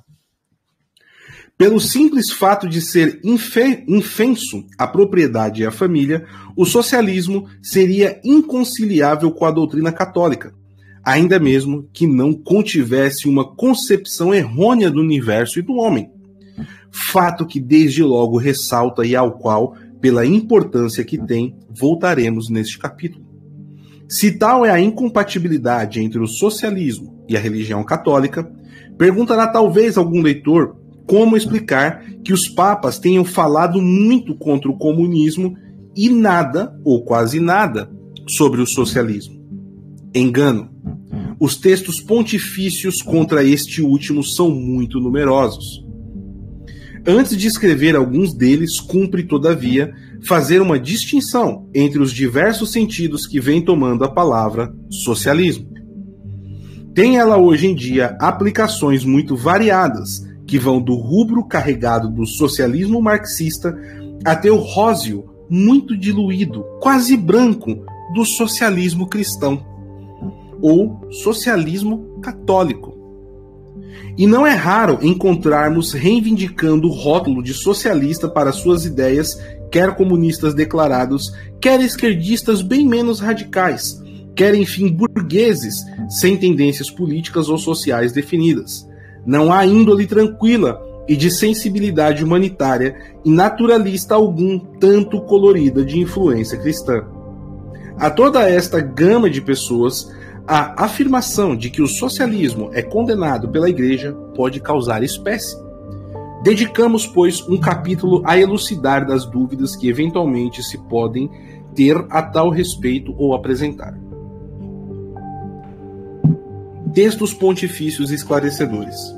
Pelo simples fato de ser infe, infenso a propriedade e a família, o socialismo seria inconciliável com a doutrina católica, ainda mesmo que não contivesse uma concepção errônea do universo e do homem. Fato que desde logo ressalta e ao qual, pela importância que tem, voltaremos neste capítulo. Se tal é a incompatibilidade entre o socialismo e a religião católica, perguntará talvez algum leitor como explicar que os papas tenham falado muito contra o comunismo e nada, ou quase nada, sobre o socialismo. Engano. Os textos pontifícios contra este último são muito numerosos. Antes de escrever alguns deles, cumpre, todavia, fazer uma distinção entre os diversos sentidos que vem tomando a palavra socialismo. Tem ela hoje em dia aplicações muito variadas, que vão do rubro carregado do socialismo marxista até o róseo muito diluído, quase branco, do socialismo cristão, ou socialismo católico. E não é raro encontrarmos reivindicando o rótulo de socialista para suas ideias, quer comunistas declarados, quer esquerdistas bem menos radicais, quer, enfim, burgueses sem tendências políticas ou sociais definidas. Não há índole tranquila e de sensibilidade humanitária e naturalista algum tanto colorida de influência cristã. A toda esta gama de pessoas, a afirmação de que o socialismo é condenado pela Igreja pode causar espécie. Dedicamos, pois, um capítulo a elucidar das dúvidas que eventualmente se podem ter a tal respeito ou apresentar. Textos pontifícios esclarecedores.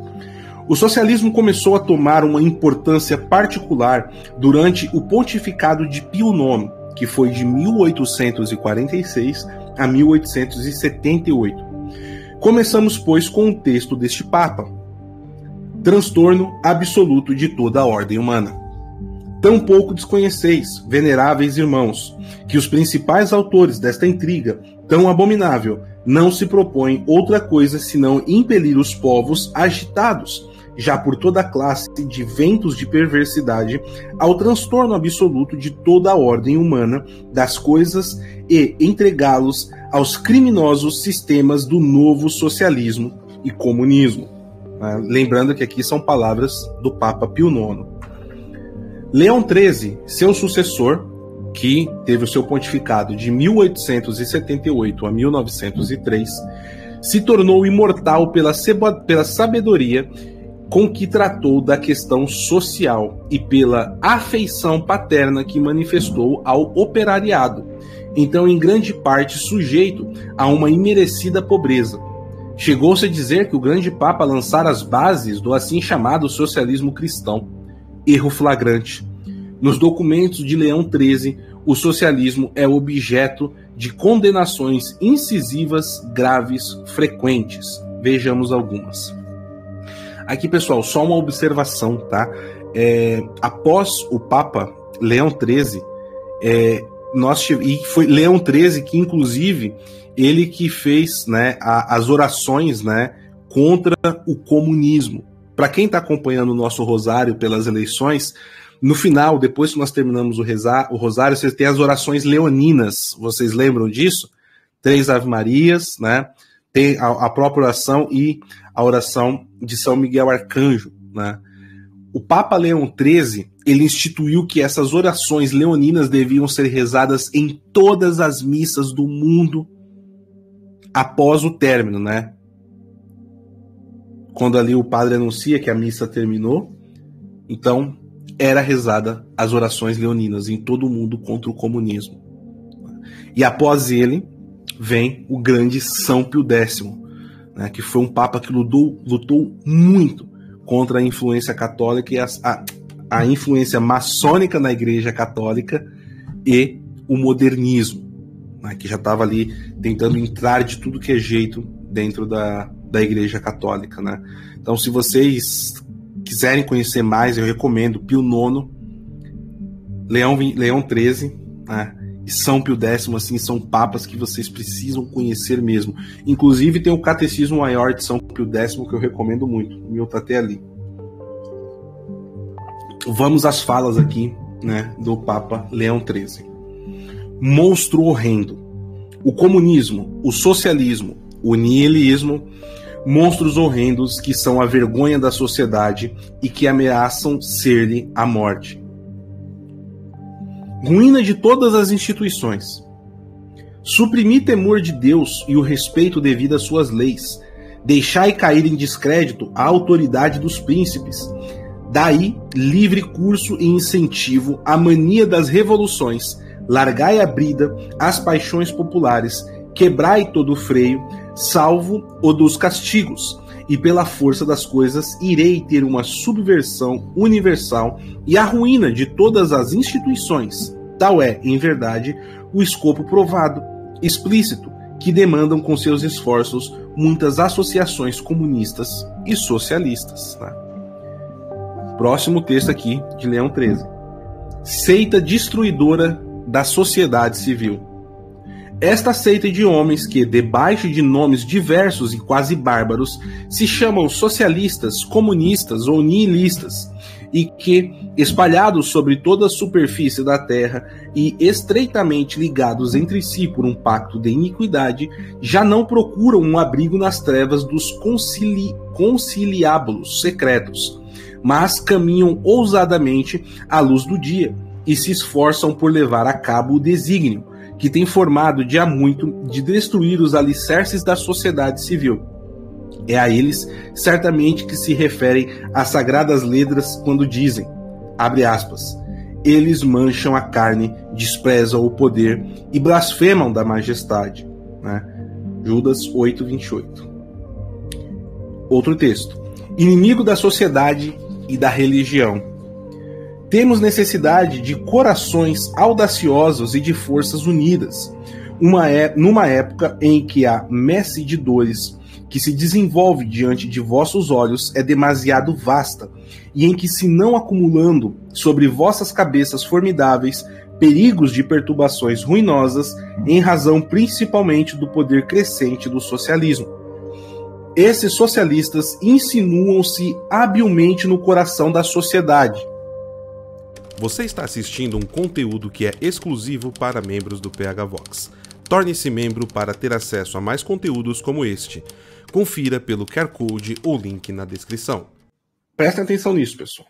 O socialismo começou a tomar uma importância particular durante o pontificado de Pio nono, que foi de mil oitocentos e quarenta e seis a mil oitocentos e setenta e oito. Começamos, pois, com o texto deste Papa: transtorno absoluto de toda a ordem humana. Tampouco desconheceis, veneráveis irmãos, que os principais autores desta intriga tão abominável não se propõem outra coisa senão impelir os povos agitados, já por toda a classe de ventos de perversidade, ao transtorno absoluto de toda a ordem humana das coisas e entregá-los aos criminosos sistemas do novo socialismo e comunismo. Lembrando que aqui são palavras do Papa Pio nono. Leão treze, seu sucessor, que teve o seu pontificado de mil oitocentos e setenta e oito a mil novecentos e três, se tornou imortal pela, pela sabedoria com que tratou da questão social e pela afeição paterna que manifestou ao operariado, então em grande parte sujeito a uma imerecida pobreza. Chegou-se a dizer que o grande Papa lançara as bases do assim chamado socialismo cristão. Erro flagrante. Nos documentos de Leão treze, o socialismo é objeto de condenações incisivas, graves, frequentes. Vejamos algumas. Aqui, pessoal, só uma observação, tá? É, após o Papa Leão treze, é, nós e foi Leão treze que, inclusive, ele que fez, né, a, as orações, né, contra o comunismo. Para quem está acompanhando o nosso rosário pelas eleições, no final, depois que nós terminamos o, rezar, o rosário, vocês têm as orações leoninas. Vocês lembram disso? Três Ave Marias, né? Tem a, a própria oração e a oração de São Miguel Arcanjo, né? O Papa Leão treze, ele instituiu que essas orações leoninas deviam ser rezadas em todas as missas do mundo após o término, né? Quando ali o padre anuncia que a missa terminou, então era rezada as orações leoninas em todo o mundo contra o comunismo. E após ele vem o grande São Pio décimo, né, que foi um papa que lutou, lutou muito contra a influência católica e a, a, a influência maçônica na Igreja Católica e o modernismo, né, que já estava ali tentando entrar de tudo que é jeito dentro da, da Igreja Católica, né? Então, se vocês quiserem conhecer mais, eu recomendo Pio nono, Leão, Leão treze, né, e São Pio décimo, assim, são papas que vocês precisam conhecer mesmo. Inclusive tem o Catecismo Maior de São Pio décimo, que eu recomendo muito. O meu tá até ali. Vamos às falas aqui, né, do Papa Leão treze. Monstro horrendo. O comunismo, o socialismo, o niilismo, monstros horrendos que são a vergonha da sociedade e que ameaçam ser-lhe a morte. Ruína de todas as instituições. Suprimir temor de Deus e o respeito devido às suas leis. Deixai cair em descrédito a autoridade dos príncipes. Daí, livre curso e incentivo à mania das revoluções. Largai a brida às paixões populares. Quebrai todo o freio, salvo o dos castigos. E pela força das coisas irei ter uma subversão universal e a ruína de todas as instituições. Tal é, em verdade, o escopo provado, explícito, que demandam com seus esforços muitas associações comunistas e socialistas. Tá? Próximo texto aqui, de Leão treze. Seita destruidora da sociedade civil. Esta seita de homens que, debaixo de nomes diversos e quase bárbaros, se chamam socialistas, comunistas ou nihilistas, e que, espalhados sobre toda a superfície da terra e estreitamente ligados entre si por um pacto de iniquidade, já não procuram um abrigo nas trevas dos concili conciliábulos secretos, mas caminham ousadamente à luz do dia e se esforçam por levar a cabo o desígnio, que tem formado de há muito de destruir os alicerces da sociedade civil. É a eles, certamente, que se referem as sagradas letras quando dizem, abre aspas, eles mancham a carne, desprezam o poder e blasfemam da majestade. Né? Judas oito, vinte e oito. Outro texto. Inimigo da sociedade e da religião. Temos necessidade de corações audaciosos e de forças unidas, uma é, numa época em que a messe de dores que se desenvolve diante de vossos olhos é demasiado vasta, e em que, se não acumulando sobre vossas cabeças formidáveis perigos de perturbações ruinosas, em razão principalmente do poder crescente do socialismo. Esses socialistas insinuam-se habilmente no coração da sociedade. Você está assistindo um conteúdo que é exclusivo para membros do P H Vox. Torne-se membro para ter acesso a mais conteúdos como este. Confira pelo Q R Code ou link na descrição. Prestem atenção nisso, pessoal.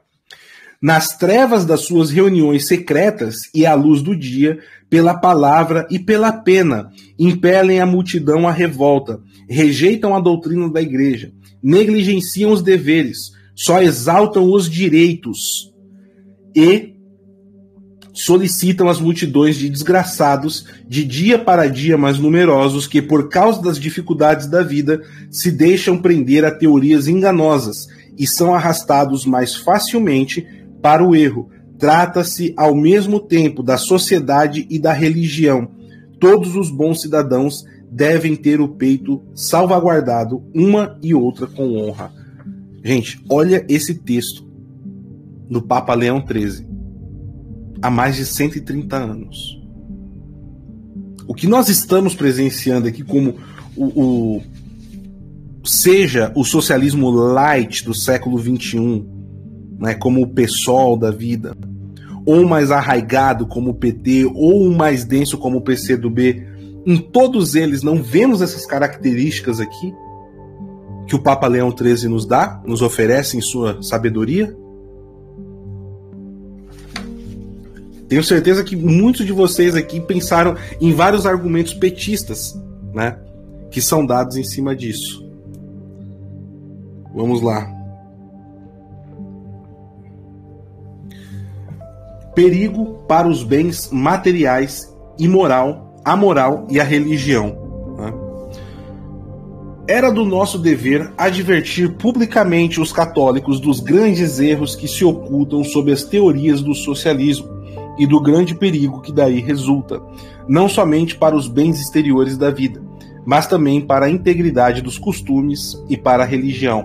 Nas trevas das suas reuniões secretas e à luz do dia, pela palavra e pela pena, impelem a multidão à revolta, rejeitam a doutrina da igreja, negligenciam os deveres, só exaltam os direitos e solicitam as multidões de desgraçados, de dia para dia mais numerosos, que por causa das dificuldades da vida se deixam prender a teorias enganosas e são arrastados mais facilmente para o erro. Trata-se ao mesmo tempo da sociedade e da religião. Todos os bons cidadãos devem ter o peito salvaguardado, uma e outra com honra. Gente, olha esse texto do Papa Leão treze. Há mais de cento e trinta anos. O que nós estamos presenciando aqui como o, o seja o socialismo light do século vinte e um, né, como o PSOL da vida, ou mais arraigado como o P T, ou o mais denso como o P C do B, em todos eles não vemos essas características aqui que o Papa Leão treze nos dá, nos oferece em sua sabedoria? Tenho certeza que muitos de vocês aqui pensaram em vários argumentos petistas, né, que são dados em cima disso. Vamos lá. Perigo para os bens materiais e moral, a moral e a religião. Né? Era do nosso dever advertir publicamente os católicos dos grandes erros que se ocultam sob as teorias do socialismo e do grande perigo que daí resulta, não somente para os bens exteriores da vida, mas também para a integridade dos costumes e para a religião.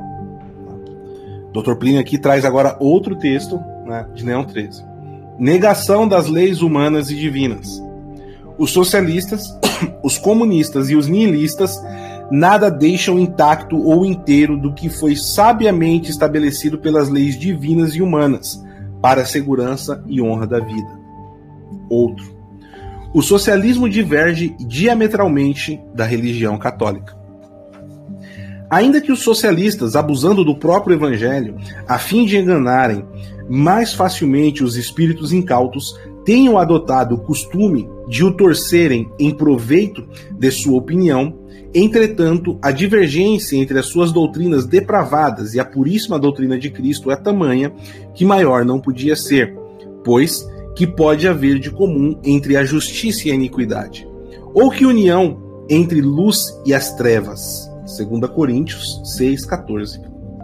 doutor Plínio aqui traz agora outro texto, né, de Leão treze. Negação das leis humanas e divinas. Os socialistas, os comunistas e os nihilistas nada deixam intacto ou inteiro do que foi sabiamente estabelecido pelas leis divinas e humanas para a segurança e honra da vida. Outro. O socialismo diverge diametralmente da religião católica. Ainda que os socialistas, abusando do próprio evangelho, a fim de enganarem mais facilmente os espíritos incautos, tenham adotado o costume de o torcerem em proveito de sua opinião, entretanto, a divergência entre as suas doutrinas depravadas e a puríssima doutrina de Cristo é tamanha que maior não podia ser, pois que pode haver de comum entre a justiça e a iniquidade? Ou que união entre luz e as trevas? dois Coríntios seis, quatorze.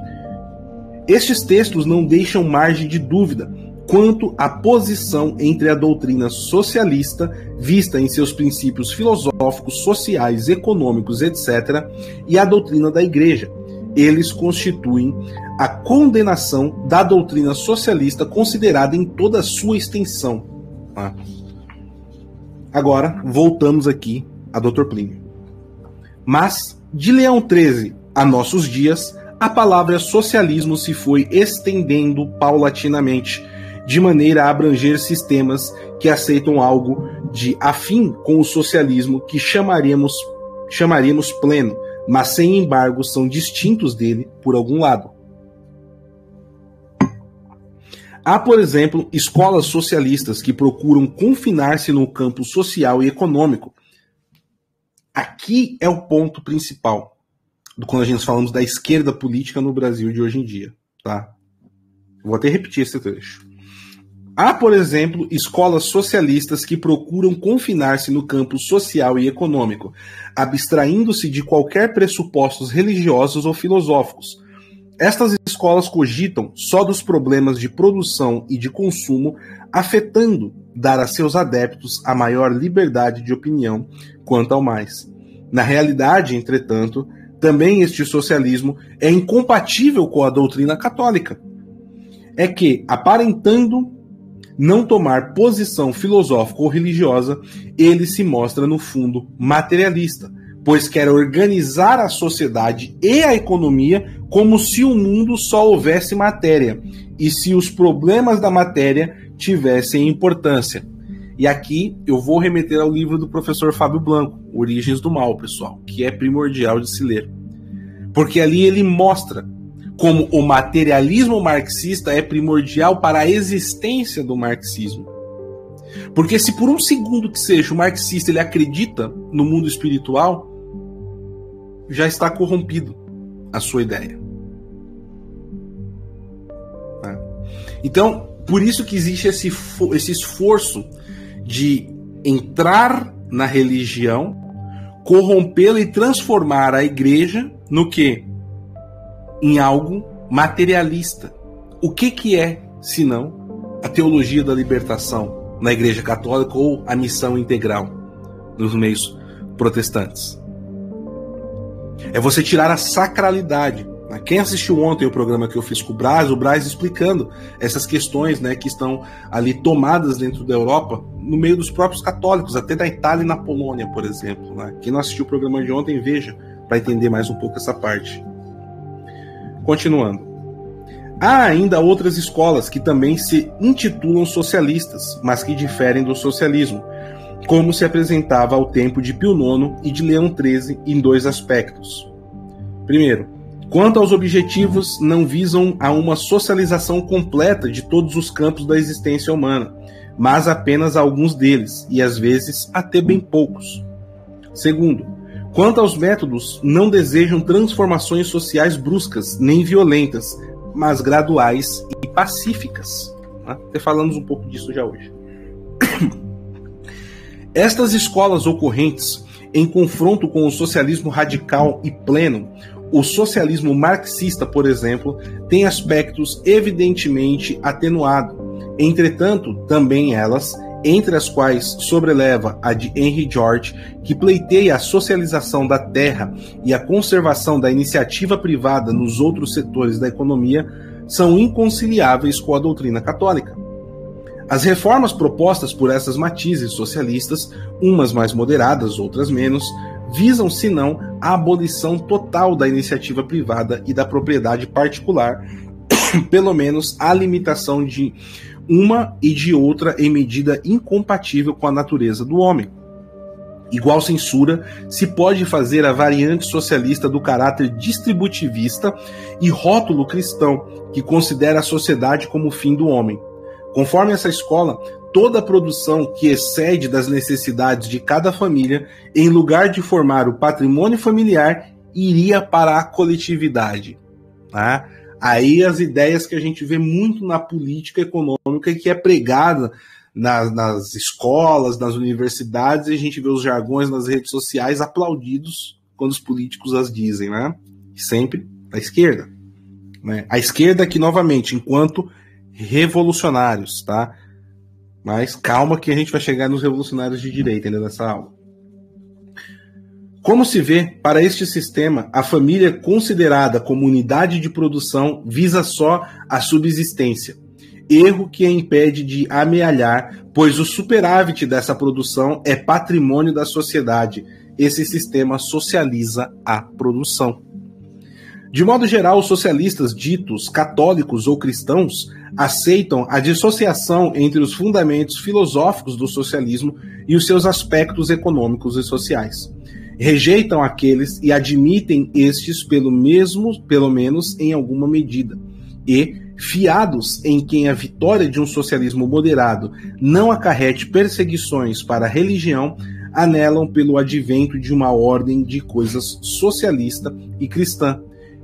Estes textos não deixam margem de dúvida quanto à posição entre a doutrina socialista, vista em seus princípios filosóficos, sociais, econômicos, etcétera, e a doutrina da Igreja. Eles constituem a condenação da doutrina socialista considerada em toda a sua extensão. Ah. Agora, voltamos aqui a doutor Plínio. Mas, de Leão treze a nossos dias, a palavra socialismo se foi estendendo paulatinamente, de maneira a abranger sistemas que aceitam algo de afim com o socialismo que chamaremos, chamaremos pleno, mas sem embargo são distintos dele por algum lado. Há, por exemplo, escolas socialistas que procuram confinar-se no campo social e econômico. Aqui é o ponto principal quando a gente falamos da esquerda política no Brasil de hoje em dia. Tá? Vou até repetir esse trecho. Há, por exemplo, escolas socialistas que procuram confinar-se no campo social e econômico, abstraindo-se de qualquer pressupostos religiosos ou filosóficos. Estas escolas cogitam só dos problemas de produção e de consumo, afetando dar a seus adeptos a maior liberdade de opinião quanto ao mais. Na realidade, entretanto, também este socialismo é incompatível com a doutrina católica. É que, aparentando não tomar posição filosófica ou religiosa, ele se mostra, no fundo, materialista, pois quer organizar a sociedade e a economia como se o mundo só houvesse matéria, e se os problemas da matéria tivessem importância. E aqui eu vou remeter ao livro do professor Fábio Blanco, Origens do Mal, pessoal, que é primordial de se ler. Porque ali ele mostra como o materialismo marxista é primordial para a existência do marxismo. Porque se por um segundo que seja o marxista ele acredita no mundo espiritual, já está corrompido a sua ideia. Então, por isso que existe esse, esse esforço de entrar na religião, corrompê-la e transformar a igreja no quê? Em algo materialista. O que que é, senão, a teologia da libertação na Igreja Católica ou a missão integral nos meios protestantes? É você tirar a sacralidade. Quem assistiu ontem o programa que eu fiz com o Braz, o Braz explicando essas questões, né, que estão ali tomadas dentro da Europa, no meio dos próprios católicos, até da Itália e na Polônia, por exemplo. Né? Quem não assistiu o programa de ontem, veja, para entender mais um pouco essa parte. Continuando. Há ainda outras escolas que também se intitulam socialistas, mas que diferem do socialismo, como se apresentava ao tempo de Pio nono e de Leão treze em dois aspectos. Primeiro, quanto aos objetivos, não visam a uma socialização completa de todos os campos da existência humana, mas apenas a alguns deles, e às vezes até bem poucos. Segundo, quanto aos métodos, não desejam transformações sociais bruscas nem violentas, mas graduais e pacíficas. Até falamos um pouco disso já hoje. Estas escolas ocorrentes, em confronto com o socialismo radical e pleno, o socialismo marxista, por exemplo, tem aspectos evidentemente atenuados. Entretanto, também elas, entre as quais sobreleva a de Henry George, que pleiteia a socialização da terra e a conservação da iniciativa privada nos outros setores da economia, são inconciliáveis com a doutrina católica. As reformas propostas por essas matizes socialistas, umas mais moderadas, outras menos, visam, senão, a abolição total da iniciativa privada e da propriedade particular, pelo menos a limitação de uma e de outra em medida incompatível com a natureza do homem. Igual censura se pode fazer a variante socialista do caráter distributivista e rótulo cristão, que considera a sociedade como o fim do homem. Conforme essa escola, toda a produção que excede das necessidades de cada família, em lugar de formar o patrimônio familiar, iria para a coletividade. Tá? Aí as ideias que a gente vê muito na política econômica e que é pregada nas, nas escolas, nas universidades, e a gente vê os jargões nas redes sociais aplaudidos quando os políticos as dizem, né? Sempre da esquerda. Né? A esquerda aqui, novamente, enquanto revolucionários, tá? Mas calma que a gente vai chegar nos revolucionários de direita ainda nessa aula. Como se vê, para este sistema, a família considerada como unidade de produção visa só a subsistência, erro que a impede de amealhar, pois o superávit dessa produção é patrimônio da sociedade. Esse sistema socializa a produção. De modo geral, os socialistas ditos católicos ou cristãos aceitam a dissociação entre os fundamentos filosóficos do socialismo e os seus aspectos econômicos e sociais. Rejeitam aqueles e admitem estes pelo mesmo, pelo menos em alguma medida. E, fiados em que a vitória de um socialismo moderado não acarrete perseguições para a religião, anelam pelo advento de uma ordem de coisas socialista e cristã,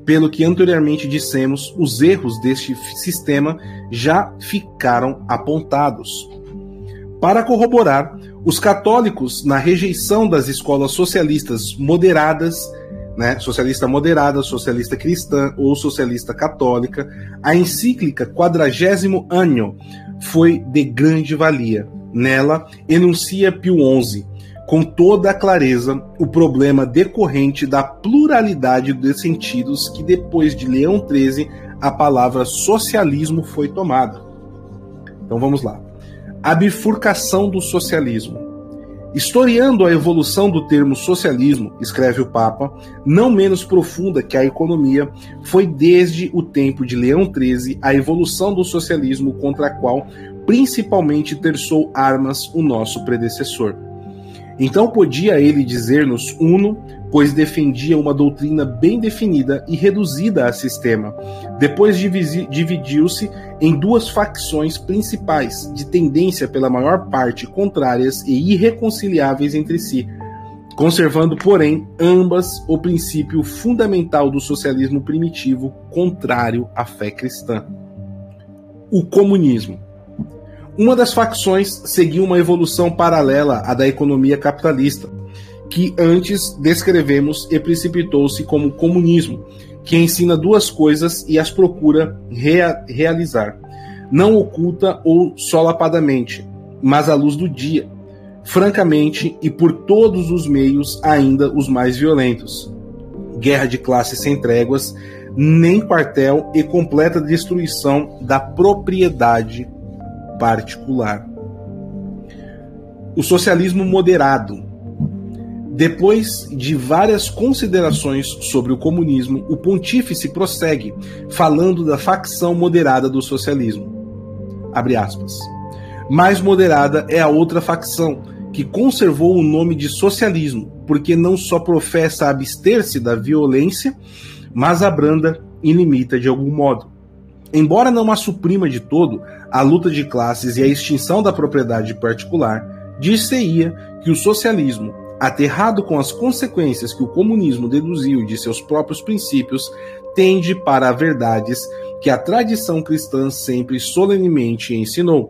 pelo que anteriormente dissemos, os erros deste sistema já ficaram apontados. Para corroborar, os católicos, na rejeição das escolas socialistas moderadas, né, socialista moderada, socialista cristã ou socialista católica, a encíclica Quadragésimo Annio foi de grande valia. Nela, enuncia Pio onze, com toda a clareza, o problema decorrente da pluralidade de sentidos que, depois de Leão treze, a palavra socialismo foi tomada. Então vamos lá. A bifurcação do socialismo. Historiando a evolução do termo socialismo, escreve o Papa, não menos profunda que a economia, foi desde o tempo de Leão treze a evolução do socialismo contra a qual principalmente terçou armas o nosso predecessor. Então podia ele dizer-nos uno, pois defendia uma doutrina bem definida e reduzida a sistema. Depois dividiu-se em duas facções principais, de tendência pela maior parte contrárias e irreconciliáveis entre si, conservando, porém, ambas o princípio fundamental do socialismo primitivo, contrário à fé cristã. O comunismo. Uma das facções seguiu uma evolução paralela à da economia capitalista, que antes descrevemos e precipitou-se como comunismo, que ensina duas coisas e as procura rea- realizar, não oculta ou solapadamente, mas à luz do dia, francamente e por todos os meios, ainda os mais violentos. Guerra de classes sem tréguas, nem quartel e completa destruição da propriedade particular. O socialismo moderado. Depois de várias considerações sobre o comunismo, o pontífice prossegue, falando da facção moderada do socialismo. Abre aspas. Mais moderada é a outra facção, que conservou o nome de socialismo, porque não só professa abster-se da violência, mas abranda e limita de algum modo. Embora não a suprima de todo, a luta de classes e a extinção da propriedade particular, dir-se-ia que o socialismo, aterrado com as consequências que o comunismo deduziu de seus próprios princípios, tende para verdades que a tradição cristã sempre solenemente ensinou,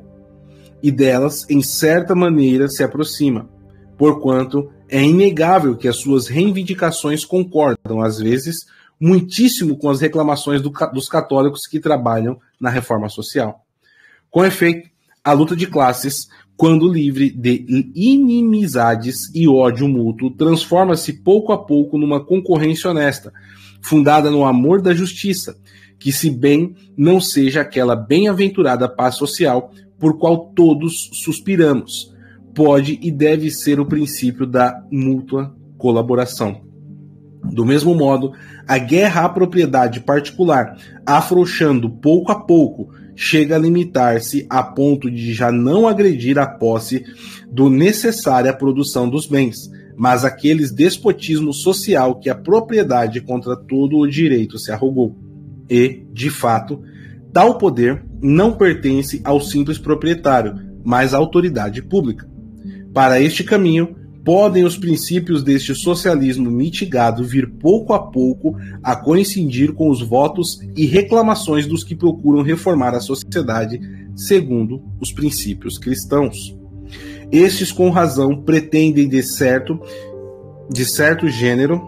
e delas, em certa maneira, se aproxima, porquanto é inegável que as suas reivindicações concordam, às vezes, muitíssimo com as reclamações do, dos católicos que trabalham na reforma social. Com efeito, a luta de classes, quando livre de inimizades e ódio mútuo, transforma-se pouco a pouco numa concorrência honesta, fundada no amor da justiça, que, se bem não seja aquela bem-aventurada paz social por qual todos suspiramos, pode e deve ser o princípio da mútua colaboração. Do mesmo modo, a guerra à propriedade particular, afrouxando pouco a pouco, chega a limitar-se a ponto de já não agredir a posse do necessária produção dos bens, mas aqueles despotismo social que a propriedade contra todo o direito se arrogou. E, de fato, tal poder não pertence ao simples proprietário, mas à autoridade pública. Para este caminho, podem os princípios deste socialismo mitigado vir pouco a pouco a coincidir com os votos e reclamações dos que procuram reformar a sociedade segundo os princípios cristãos. Estes, com razão, pretendem de certo, de certo gênero...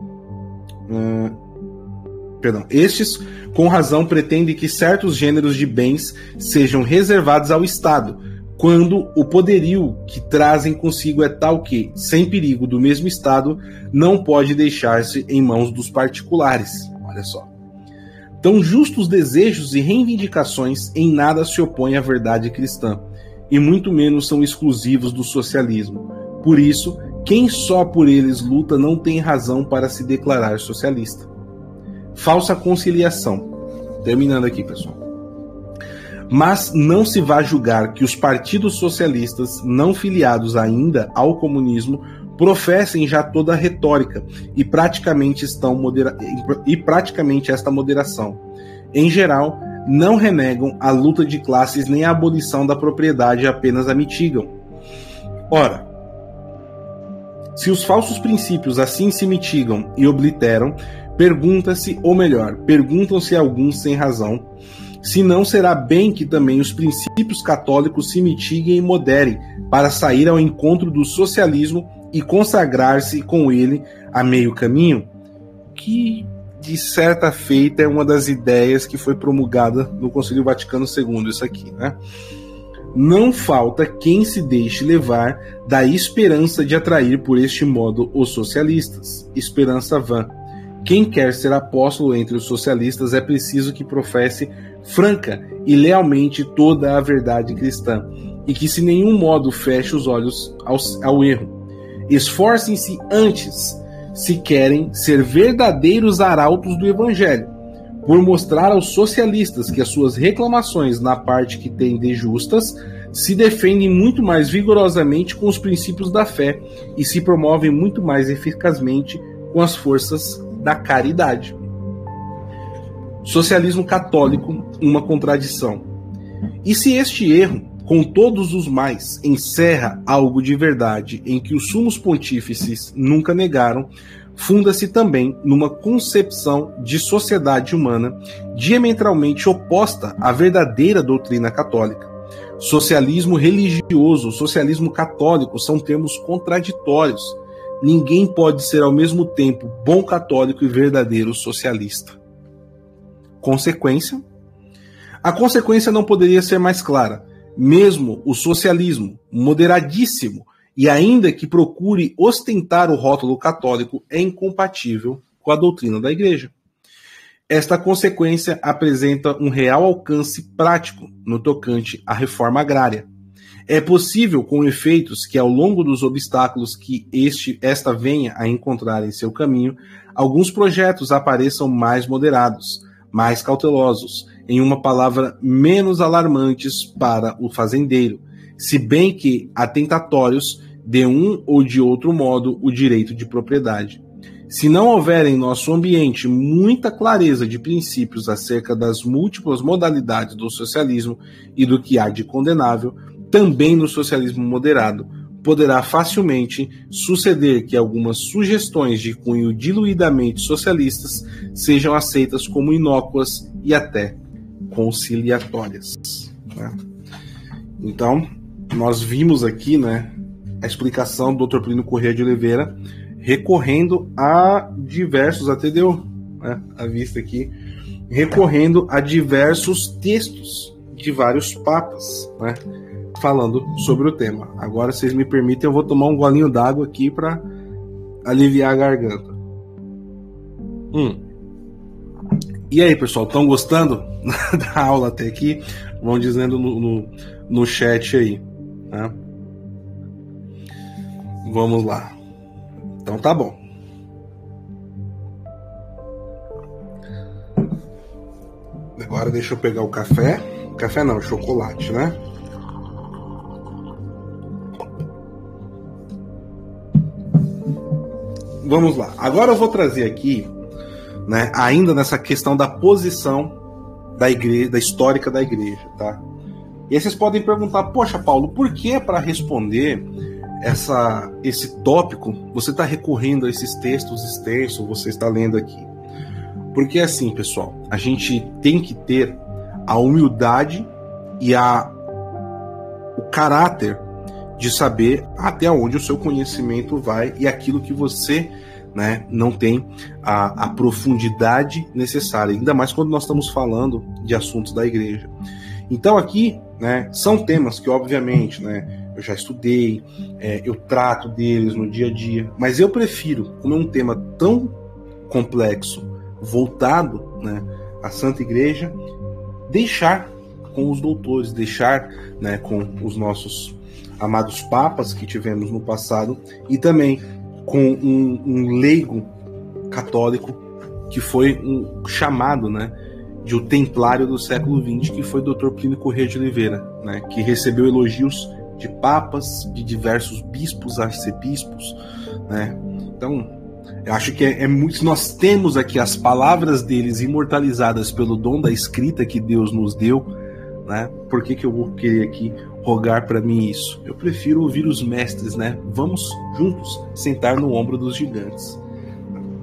Hum, perdão, estes, com razão, pretendem que certos gêneros de bens sejam reservados ao Estado, quando o poderio que trazem consigo é tal que, sem perigo do mesmo Estado, não pode deixar-se em mãos dos particulares. Olha só. Tão justos desejos e reivindicações em nada se opõem à verdade cristã, e muito menos são exclusivos do socialismo. Por isso, quem só por eles luta não tem razão para se declarar socialista. Falsa conciliação. Terminando aqui, pessoal. Mas não se vá julgar que os partidos socialistas, não filiados ainda ao comunismo, professem já toda a retórica e praticamente, estão modera... e praticamente esta moderação. Em geral, não renegam a luta de classes nem a abolição da propriedade, apenas a mitigam. Ora, se os falsos princípios assim se mitigam e obliteram, Pergunta-se, ou melhor, perguntam-se alguns sem razão, se não será bem que também os princípios católicos se mitiguem e moderem para sair ao encontro do socialismo e consagrar-se com ele a meio caminho? Que, de certa feita, é uma das ideias que foi promulgada no Concílio Vaticano segundo, isso aqui, né? Não falta quem se deixe levar da esperança de atrair por este modo os socialistas. Esperança vã. Quem quer ser apóstolo entre os socialistas é preciso que professe franca e lealmente toda a verdade cristã, e que se nenhum modo feche os olhos ao, ao erro. Esforcem-se antes, se querem ser verdadeiros arautos do Evangelho, por mostrar aos socialistas que as suas reclamações na parte que têm de justas se defendem muito mais vigorosamente com os princípios da fé e se promovem muito mais eficazmente com as forças da caridade. Socialismo católico, uma contradição. E se este erro, com todos os mais, encerra algo de verdade em que os sumos pontífices nunca negaram, funda-se também numa concepção de sociedade humana diametralmente oposta à verdadeira doutrina católica. Socialismo religioso, socialismo católico são termos contraditórios. Ninguém pode ser ao mesmo tempo bom católico e verdadeiro socialista. Consequência? A consequência não poderia ser mais clara. Mesmo o socialismo, moderadíssimo, e ainda que procure ostentar o rótulo católico, é incompatível com a doutrina da Igreja. Esta consequência apresenta um real alcance prático no tocante à reforma agrária. É possível, com efeitos que ao longo dos obstáculos que este, esta venha a encontrar em seu caminho, alguns projetos apareçam mais moderados, mais cautelosos, em uma palavra, menos alarmantes para o fazendeiro, se bem que atentatórios de um ou de outro modo o direito de propriedade. Se não houver em nosso ambiente muita clareza de princípios acerca das múltiplas modalidades do socialismo e do que há de condenável, também no socialismo moderado, poderá facilmente suceder que algumas sugestões de cunho diluidamente socialistas sejam aceitas como inócuas e até conciliatórias. Né? Então, nós vimos aqui, né, a explicação do doutor Plínio Corrêa de Oliveira recorrendo a diversos, até deu, né, a vista aqui, recorrendo a diversos textos de vários papas, né, falando sobre o tema. Agora, se vocês me permitem, eu vou tomar um golinho d'água aqui para aliviar a garganta. Hum. E aí, pessoal, estão gostando da aula até aqui? Vão dizendo no, no, no chat aí, né? Vamos lá. Então tá bom. Agora deixa eu pegar o café. Café não, chocolate, né? Vamos lá. Agora eu vou trazer aqui, né, ainda nessa questão da posição da igreja, da histórica da igreja, tá? E aí vocês podem perguntar, poxa, Paulo, por que para responder essa, esse tópico você está recorrendo a esses textos extensos, você está lendo aqui? Porque assim, pessoal, a gente tem que ter a humildade e a, o caráter de saber até onde o seu conhecimento vai e aquilo que você, né, não tem a, a profundidade necessária, ainda mais quando nós estamos falando de assuntos da igreja. Então aqui, né, são temas que obviamente, né, eu já estudei, é, eu trato deles no dia a dia, mas eu prefiro, como é um tema tão complexo, voltado, né, à Santa Igreja, deixar com os doutores, deixar, né, com os nossos amados papas que tivemos no passado e também com um, um leigo católico que foi um chamado, né, de o templário do século vinte, que foi o doutor Plínio Corrêa de Oliveira, né, que recebeu elogios de papas, de diversos bispos, arcebispos, né? Então, eu acho que é, é muito. Nós temos aqui as palavras deles imortalizadas pelo dom da escrita que Deus nos deu, né? Por que que eu vou querer aqui rogar para mim isso? Eu prefiro ouvir os mestres, né? Vamos juntos sentar no ombro dos gigantes.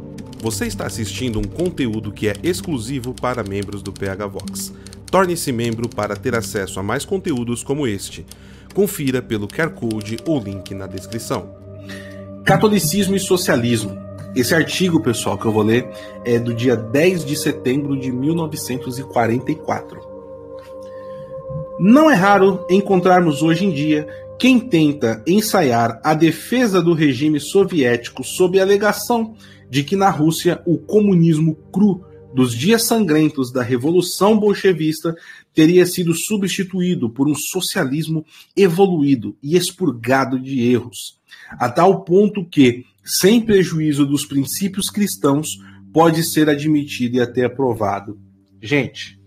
Você está assistindo um conteúdo que é exclusivo para membros do P H Vox. Torne-se membro para ter acesso a mais conteúdos como este. Confira pelo Q R Code ou link na descrição. Catolicismo e socialismo. Esse artigo, pessoal, que eu vou ler é do dia dez de setembro de mil novecentos e quarenta e quatro. Não é raro encontrarmos hoje em dia quem tenta ensaiar a defesa do regime soviético sob a alegação de que na Rússia o comunismo cru dos dias sangrentos da Revolução Bolchevista teria sido substituído por um socialismo evoluído e expurgado de erros, a tal ponto que, sem prejuízo dos princípios cristãos, pode ser admitido e até aprovado. Gente,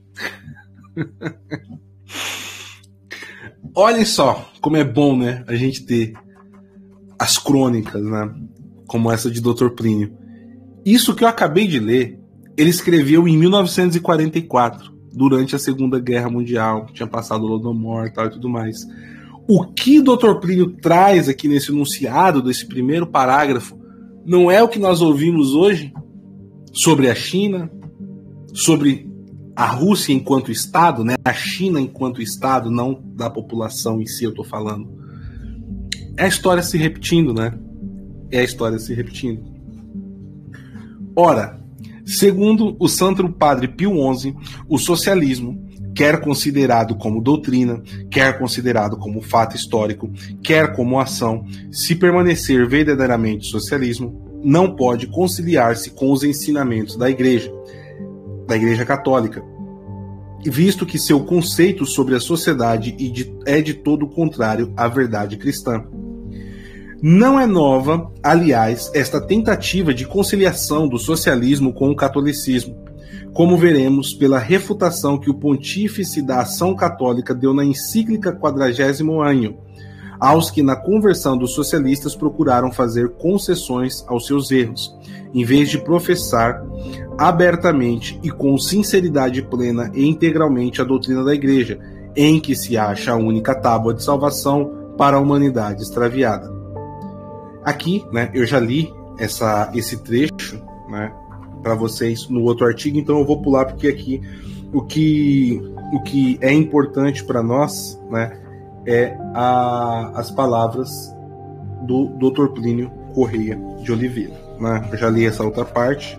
olhem só como é bom, né, a gente ter as crônicas, né, como essa de doutor Plínio. Isso que eu acabei de ler, ele escreveu em mil novecentos e quarenta e quatro, durante a Segunda Guerra Mundial, tinha passado o Holodomor e tal e tudo mais. O que o doutor Plínio traz aqui nesse enunciado desse primeiro parágrafo não é o que nós ouvimos hoje sobre a China, sobre a Rússia enquanto Estado, né? A China enquanto Estado, não da população em si, eu estou falando. É a história se repetindo, né? É a história se repetindo. Ora, segundo o Santo Padre Pio onze, o socialismo, quer considerado como doutrina, quer considerado como fato histórico, quer como ação, se permanecer verdadeiramente socialismo, não pode conciliar-se com os ensinamentos da Igreja, da Igreja Católica, visto que seu conceito sobre a sociedade é de todo o contrário à verdade cristã. Não é nova, aliás, esta tentativa de conciliação do socialismo com o catolicismo, como veremos pela refutação que o pontífice da ação católica deu na encíclica Quadragésimo Annio, aos que na conversão dos socialistas procuraram fazer concessões aos seus erros, em vez de professar abertamente e com sinceridade plena e integralmente a doutrina da Igreja, em que se acha a única tábua de salvação para a humanidade extraviada. Aqui, né, eu já li essa, esse trecho, né, para vocês no outro artigo, então eu vou pular porque aqui o que, o que é importante para nós, né, é a, as palavras do doutor Plínio Correia de Oliveira. Né? Eu já li essa outra parte,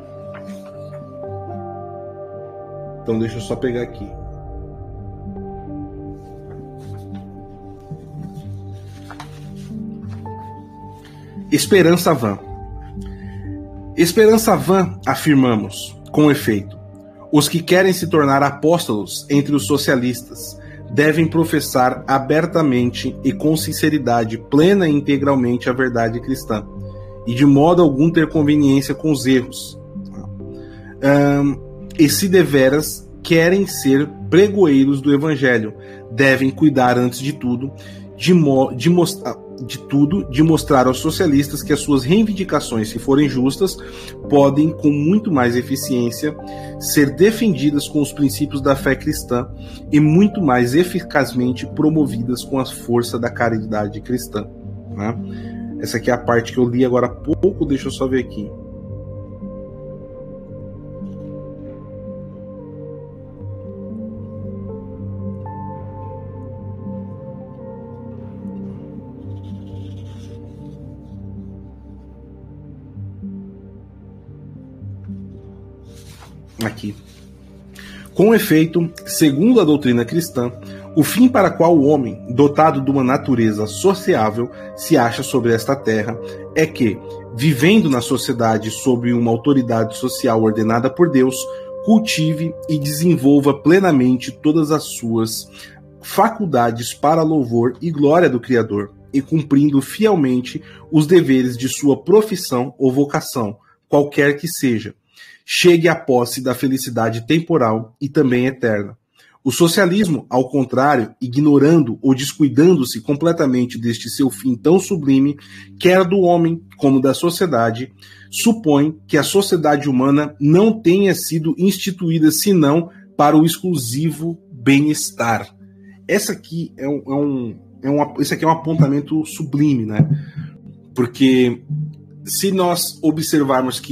então deixa eu só pegar aqui. Esperança vã. Esperança vã, afirmamos, com efeito. Os que querem se tornar apóstolos entre os socialistas devem professar abertamente e com sinceridade plena e integralmente a verdade cristã, e de modo algum ter conveniência com os erros. Um, e se deveras querem ser pregoeiros do Evangelho, devem cuidar antes de tudo de, mo- de mostrar de tudo, de mostrar aos socialistas que as suas reivindicações, se forem justas, podem, com muito mais eficiência, ser defendidas com os princípios da fé cristã e muito mais eficazmente promovidas com a força da caridade cristã. Né? Essa aqui é a parte que eu li agora há pouco, deixa eu só ver aqui. Aqui. Com efeito, segundo a doutrina cristã, o fim para qual o homem, dotado de uma natureza sociável, se acha sobre esta terra, é que, vivendo na sociedade sob uma autoridade social ordenada por Deus, cultive e desenvolva plenamente todas as suas faculdades para louvor e glória do Criador, e cumprindo fielmente os deveres de sua profissão ou vocação, qualquer que seja, chegue à posse da felicidade temporal e também eterna. O socialismo, ao contrário, ignorando ou descuidando-se completamente deste seu fim tão sublime, quer do homem como da sociedade, supõe que a sociedade humana não tenha sido instituída senão para o exclusivo bem-estar. Essa aqui é um, é um, é um, esse aqui é um apontamento sublime, né? Porque se nós observarmos que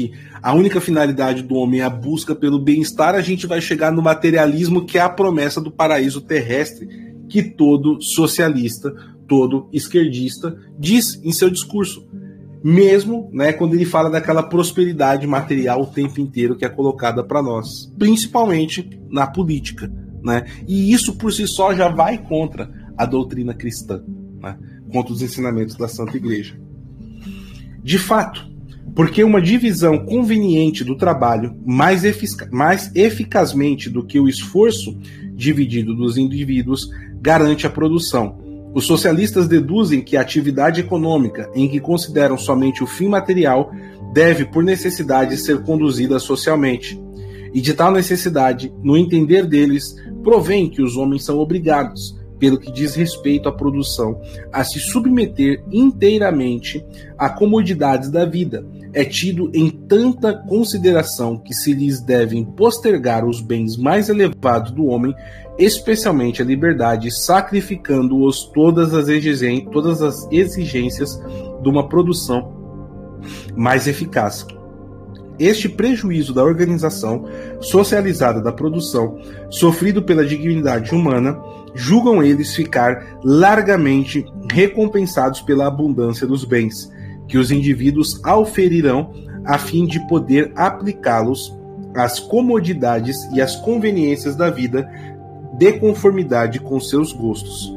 a única finalidade do homem é a busca pelo bem-estar, a gente vai chegar no materialismo, que é a promessa do paraíso terrestre, que todo socialista, todo esquerdista diz em seu discurso. Mesmo, né, quando ele fala daquela prosperidade material o tempo inteiro que é colocada para nós, principalmente na política, né? E isso por si só já vai contra a doutrina cristã, né? Contra os ensinamentos da Santa Igreja. De fato, porque uma divisão conveniente do trabalho, mais, efic- mais eficazmente do que o esforço dividido dos indivíduos, garante a produção. Os socialistas deduzem que a atividade econômica, em que consideram somente o fim material, deve, por necessidade, ser conduzida socialmente. E de tal necessidade, no entender deles, provém que os homens são obrigados, pelo que diz respeito à produção, a se submeter inteiramente a comodidades da vida. É tido em tanta consideração que se lhes devem postergar os bens mais elevados do homem, especialmente a liberdade, sacrificando-os todas as exigências, todas as exigências de uma produção mais eficaz. Este prejuízo da organização socializada da produção, sofrido pela dignidade humana, julgam eles ficar largamente recompensados pela abundância dos bens, que os indivíduos auferirão a fim de poder aplicá-los às comodidades e às conveniências da vida, de conformidade com seus gostos.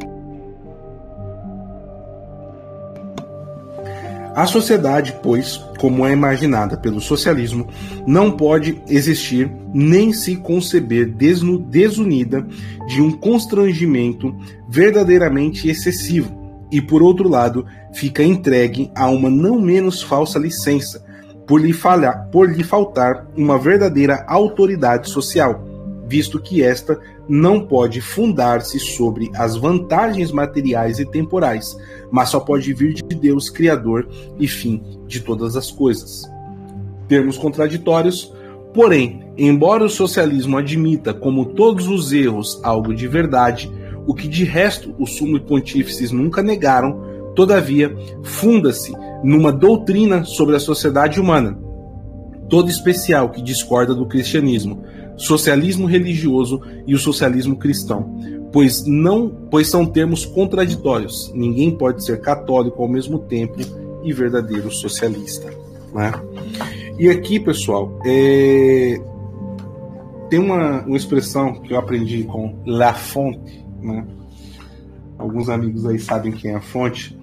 A sociedade, pois, como é imaginada pelo socialismo, não pode existir nem se conceber desunida de um constrangimento verdadeiramente excessivo e, por outro lado, fica entregue a uma não menos falsa licença, por lhe, falhar, por lhe faltar uma verdadeira autoridade social, visto que esta não pode fundar-se sobre as vantagens materiais e temporais, mas só pode vir de Deus, Criador e fim de todas as coisas. Termos contraditórios, porém, embora o socialismo admita como todos os erros algo de verdade, o que de resto os sumos pontífices nunca negaram, todavia, funda-se numa doutrina sobre a sociedade humana, toda especial que discorda do cristianismo, socialismo religioso e o socialismo cristão, pois não, pois são termos contraditórios. Ninguém pode ser católico ao mesmo tempo e verdadeiro socialista, né? E aqui, pessoal, é... tem uma, uma expressão que eu aprendi com La Fonte, né? Alguns amigos aí sabem quem é a Fonte.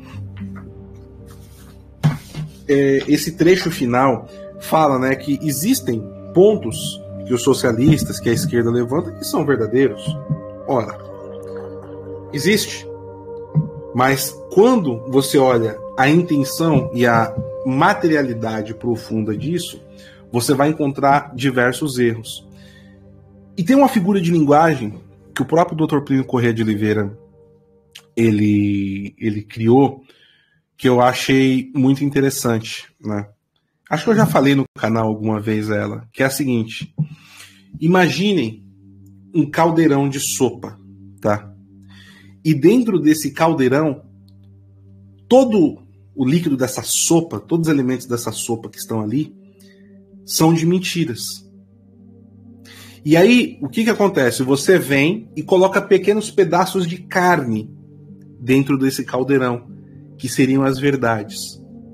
É, esse trecho final fala, né, que existem pontos que os socialistas, que a esquerda levanta, que são verdadeiros. Ora, existe. Mas quando você olha a intenção e a materialidade profunda disso, você vai encontrar diversos erros. E tem uma figura de linguagem que o próprio doutor Plínio Corrêa de Oliveira ele, ele criou, que eu achei muito interessante, né? Acho que eu já falei no canal alguma vez ela, que é a seguinte: imaginem um caldeirão de sopa, tá? E dentro desse caldeirão, todo o líquido dessa sopa, todos os elementos dessa sopa que estão ali, são de mentiras. E aí, o que que acontece? Você vem e coloca pequenos pedaços de carne dentro desse caldeirão, que seriam as verdades.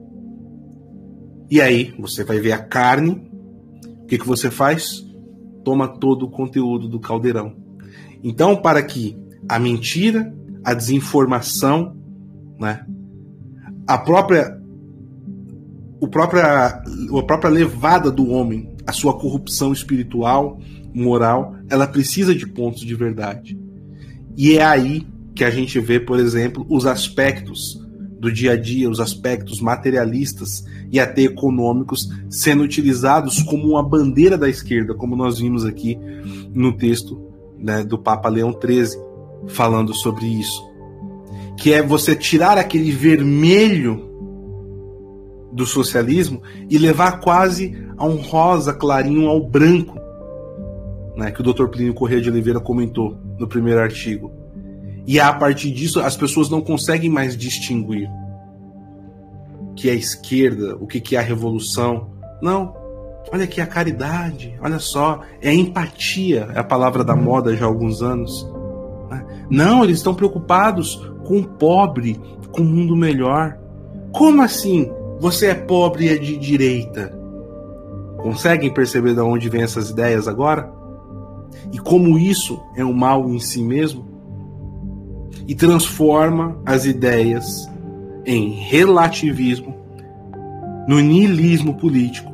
E aí, você vai ver a carne, o que que você faz? Toma todo o conteúdo do caldeirão. Então, para que a mentira, a desinformação, né, a própria, o própria, a própria levada do homem, a sua corrupção espiritual, moral, ela precisa de pontos de verdade. E é aí que a gente vê, por exemplo, os aspectos do dia a dia, os aspectos materialistas e até econômicos sendo utilizados como uma bandeira da esquerda, como nós vimos aqui no texto, né, do Papa Leão treze, falando sobre isso. Que é você tirar aquele vermelho do socialismo e levar quase a um rosa clarinho, ao branco, né, que o doutor Plínio Corrêa de Oliveira comentou no primeiro artigo. E a partir disso as pessoas não conseguem mais distinguir o que é a esquerda, o que é a revolução. Não. Olha aqui a caridade, olha só, é a empatia, é a palavra da moda já há alguns anos. Não, eles estão preocupados com o pobre, com um mundo melhor. Como assim? Você é pobre e é de direita? Conseguem perceber de onde vêm essas ideias agora? E como isso é um mal em si mesmo? E transforma as ideias em relativismo, no niilismo político.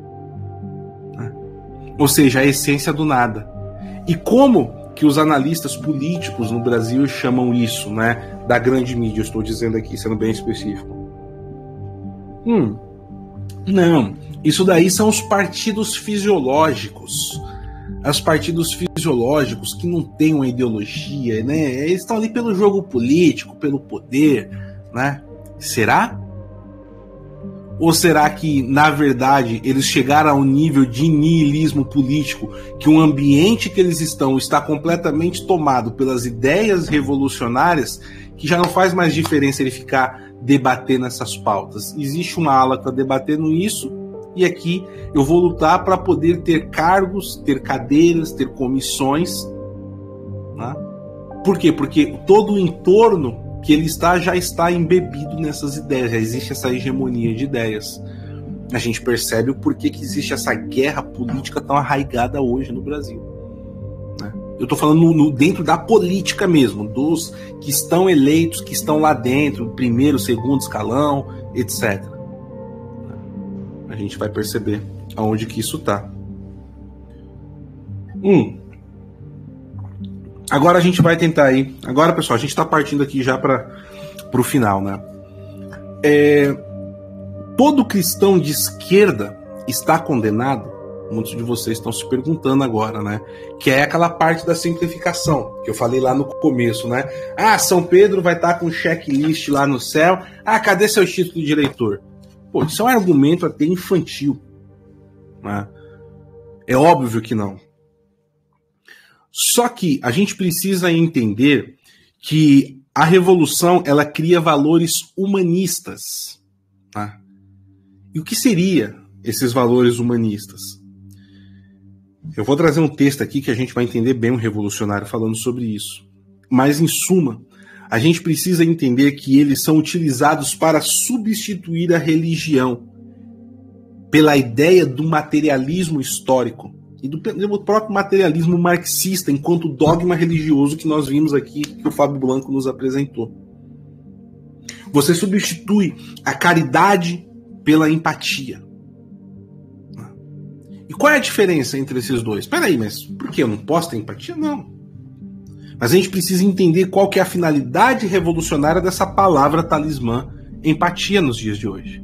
Ou seja, a essência do nada. E como que os analistas políticos no Brasil chamam isso, né? Da grande mídia, eu estou dizendo aqui, sendo bem específico. Hum, não, isso daí são os partidos fisiológicos. Os partidos fisiológicos que não têm uma ideologia, né? Eles estão ali pelo jogo político, pelo poder, né? Será? Ou será que, na verdade, eles chegaram a um nível de niilismo político, que o ambiente que eles estão está completamente tomado pelas ideias revolucionárias, que já não faz mais diferença ele ficar debatendo essas pautas? Existe uma ala que está debatendo isso, e aqui eu vou lutar para poder ter cargos, ter cadeiras, ter comissões. Né? Por quê? Porque todo o entorno que ele está já está embebido nessas ideias, já existe essa hegemonia de ideias. A gente percebe o porquê que existe essa guerra política tão arraigada hoje no Brasil. Né? Eu estou falando no, no, dentro da política mesmo, dos que estão eleitos, que estão lá dentro, primeiro, segundo escalão, etcétera. A gente vai perceber aonde que isso está. Hum. Agora a gente vai tentar aí. Agora, pessoal, a gente está partindo aqui já para o final, né? É, todo cristão de esquerda está condenado? Muitos de vocês estão se perguntando agora, né? Que é aquela parte da simplificação que eu falei lá no começo, né? Ah, São Pedro vai estar com checklist lá no céu. Ah, cadê seu título de eleitor? Pô, isso é um argumento até infantil, né? É óbvio que não. Só que a gente precisa entender que a revolução ela cria valores humanistas. Tá? E o que seria esses valores humanistas? Eu vou trazer um texto aqui que a gente vai entender bem um revolucionário falando sobre isso. Mas, em suma, a gente precisa entender que eles são utilizados para substituir a religião pela ideia do materialismo histórico e do próprio materialismo marxista enquanto dogma religioso que nós vimos aqui, que o Fábio Blanco nos apresentou. Você substitui a caridade pela empatia. E qual é a diferença entre esses dois? Espera aí, mas por que eu não posso ter empatia? Não. Mas a gente precisa entender qual que é a finalidade revolucionária dessa palavra talismã, empatia, nos dias de hoje.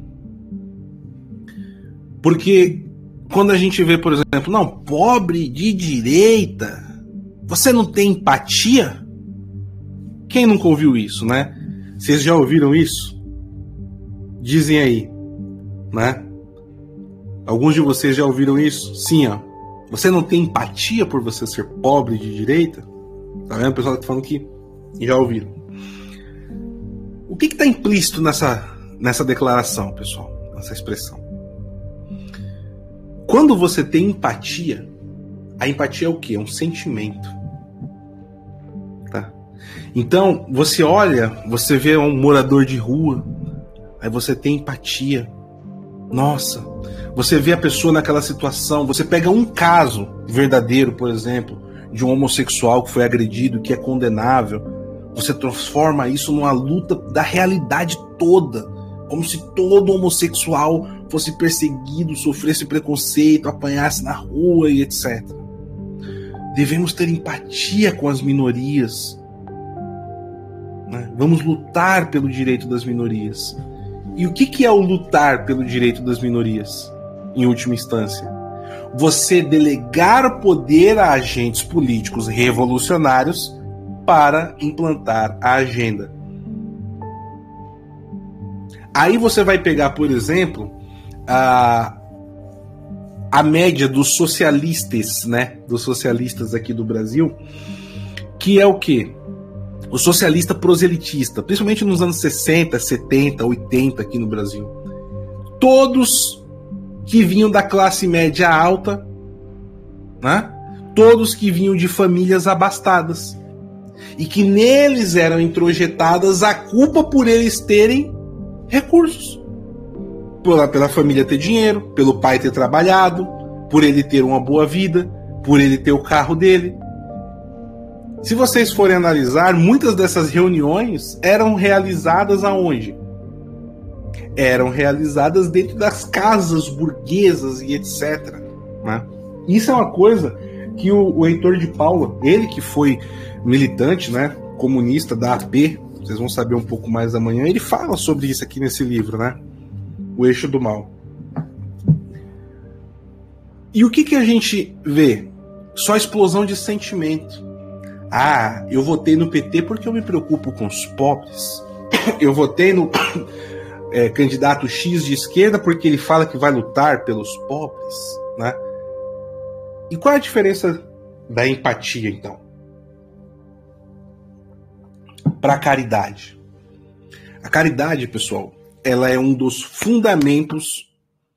Porque quando a gente vê, por exemplo, não, pobre de direita, você não tem empatia? Quem nunca ouviu isso, né? Vocês já ouviram isso? Dizem aí, né? Alguns de vocês já ouviram isso? Sim, ó. Você não tem empatia por você ser pobre de direita? Tá vendo? O pessoal tá falando que já ouviram. O que está implícito nessa, nessa declaração, pessoal? Nessa expressão? Quando você tem empatia, a empatia é o quê? É um sentimento. Tá? Então, você olha, você vê um morador de rua, aí você tem empatia. Nossa, você vê a pessoa naquela situação, você pega um caso verdadeiro, por exemplo, de um homossexual que foi agredido, que é condenável, você transforma isso numa luta da realidade toda, como se todo homossexual fosse perseguido, sofresse preconceito, apanhasse na rua e etcétera. Devemos ter empatia com as minorias. Né? Vamos lutar pelo direito das minorias. E o que, que é o lutar pelo direito das minorias, em última instância? Você delegar poder a agentes políticos revolucionários para implantar a agenda. Aí você vai pegar, por exemplo, a, a média dos socialistas, né? Dos socialistas aqui do Brasil, que é o quê? O socialista proselitista, principalmente nos anos sessenta, setenta, oitenta aqui no Brasil. Todos que vinham da classe média alta, né? Todos que vinham de famílias abastadas, e que neles eram introjetadas a culpa por eles terem recursos, pela, pela família ter dinheiro, pelo pai ter trabalhado, por ele ter uma boa vida, por ele ter o carro dele. Se vocês forem analisar, muitas dessas reuniões eram realizadas aonde? Eram realizadas dentro das casas burguesas e etcétera. Né? Isso é uma coisa que o, o Heitor de Paula, ele que foi militante, né, comunista da A P, vocês vão saber um pouco mais amanhã, ele fala sobre isso aqui nesse livro, né? O Eixo do Mal. E o que, que a gente vê? Só explosão de sentimento. Ah, eu votei no P T porque eu me preocupo com os pobres. Eu votei no é, candidato X de esquerda porque ele fala que vai lutar pelos pobres, né? E qual é a diferença da empatia, então? Para a caridade. A caridade, pessoal, ela é um dos fundamentos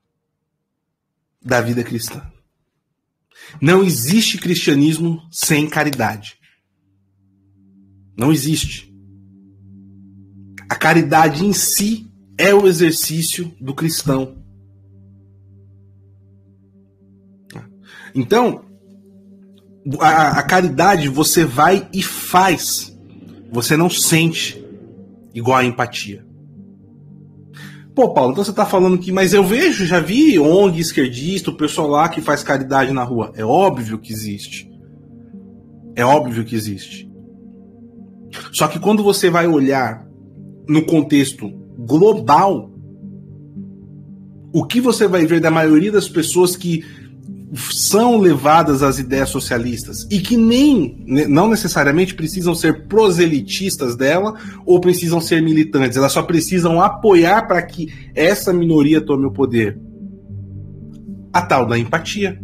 da vida cristã. Não existe cristianismo sem caridade. Não existe. A caridade em si é o exercício do cristão. Então, a, a caridade você vai e faz. Você não sente igual a empatia. Pô, Paulo, então você está falando que... Mas eu vejo, já vi O N G esquerdista, o pessoal lá que faz caridade na rua. É óbvio que existe. É óbvio que existe. Só que quando você vai olhar no contexto global, o que você vai ver da maioria das pessoas que são levadas às ideias socialistas e que nem, não necessariamente precisam ser proselitistas dela ou precisam ser militantes, elas só precisam apoiar para que essa minoria tome o poder. A tal da empatia.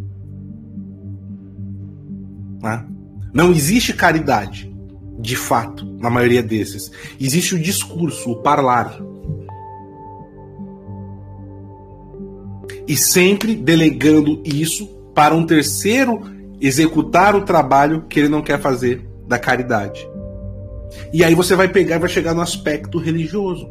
Não existe caridade, de fato, na maioria desses. Existe o discurso, o parlar. E sempre delegando isso para um terceiro executar o trabalho que ele não quer fazer da caridade. E aí você vai pegar e vai chegar no aspecto religioso.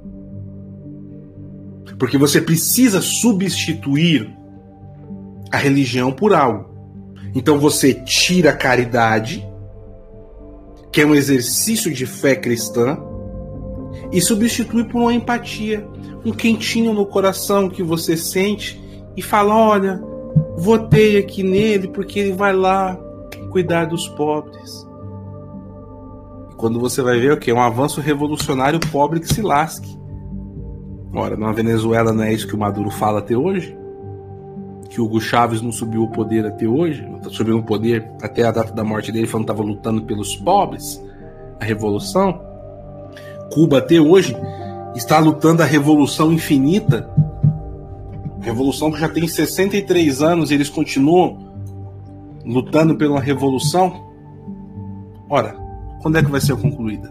Porque você precisa substituir a religião por algo. Então você tira a caridade, que é um exercício de fé cristã, e substitui por uma empatia, um quentinho no coração que você sente e fala, olha, votei aqui nele porque ele vai lá cuidar dos pobres. E quando você vai ver o que? Um avanço revolucionário pobre que se lasque. Ora, na Venezuela não é isso que o Maduro fala até hoje? Que o Hugo Chávez não subiu o poder até hoje? Não está subindo o poder até a data da morte dele, falando que estava lutando pelos pobres? A revolução? Cuba até hoje está lutando a revolução infinita, revolução que já tem sessenta e três anos e eles continuam lutando pela revolução. Ora, quando é que vai ser concluída?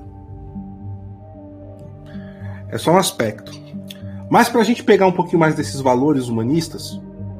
É só um aspecto. Mas para a gente pegar um pouquinho mais desses valores humanistas,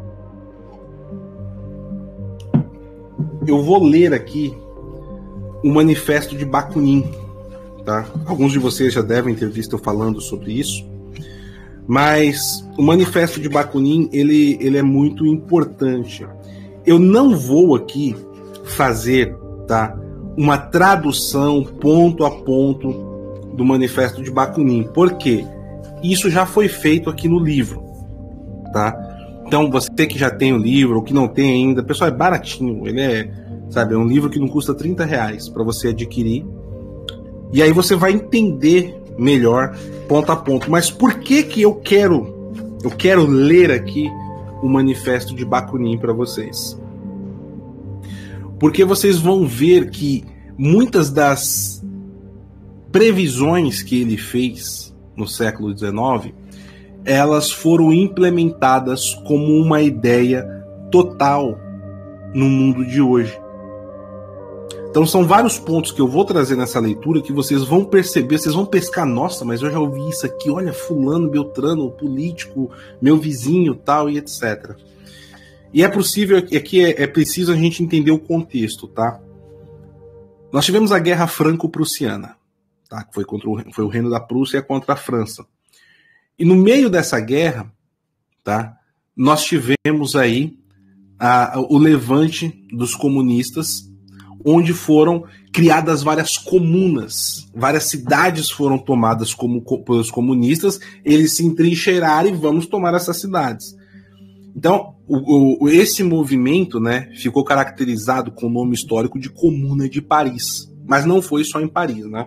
eu vou ler aqui o Manifesto de Bakunin. Tá? Alguns de vocês já devem ter visto eu falando sobre isso, mas o Manifesto de Bakunin ele, ele é muito importante. Eu não vou aqui fazer, tá, uma tradução ponto a ponto do Manifesto de Bakunin, porque isso já foi feito aqui no livro, tá? Então você que já tem o livro ou que não tem ainda, pessoal, é baratinho, ele é, sabe, é um livro que não custa trinta reais para você adquirir. E aí você vai entender melhor, ponto a ponto. Mas por que que eu quero, eu quero ler aqui o Manifesto de Bakunin para vocês? Porque vocês vão ver que muitas das previsões que ele fez no século dezenove, elas foram implementadas como uma ideia total no mundo de hoje. Então são vários pontos que eu vou trazer nessa leitura que vocês vão perceber, vocês vão pescar, nossa, mas eu já ouvi isso aqui, olha, fulano, beltrano, político, meu vizinho, tal, e etcétera. E é possível, aqui é, é preciso a gente entender o contexto, tá? Nós tivemos a Guerra Franco-Prussiana, tá? Que foi, contra o, foi o Reino da Prússia contra a França. E no meio dessa guerra, tá? Nós tivemos aí a, o levante dos comunistas, onde foram criadas várias comunas, várias cidades foram tomadas como, pelos comunistas, eles se entrincheiraram e vamos tomar essas cidades. Então, o, o, esse movimento, né, ficou caracterizado com o nome histórico de Comuna de Paris. Mas não foi só em Paris, né?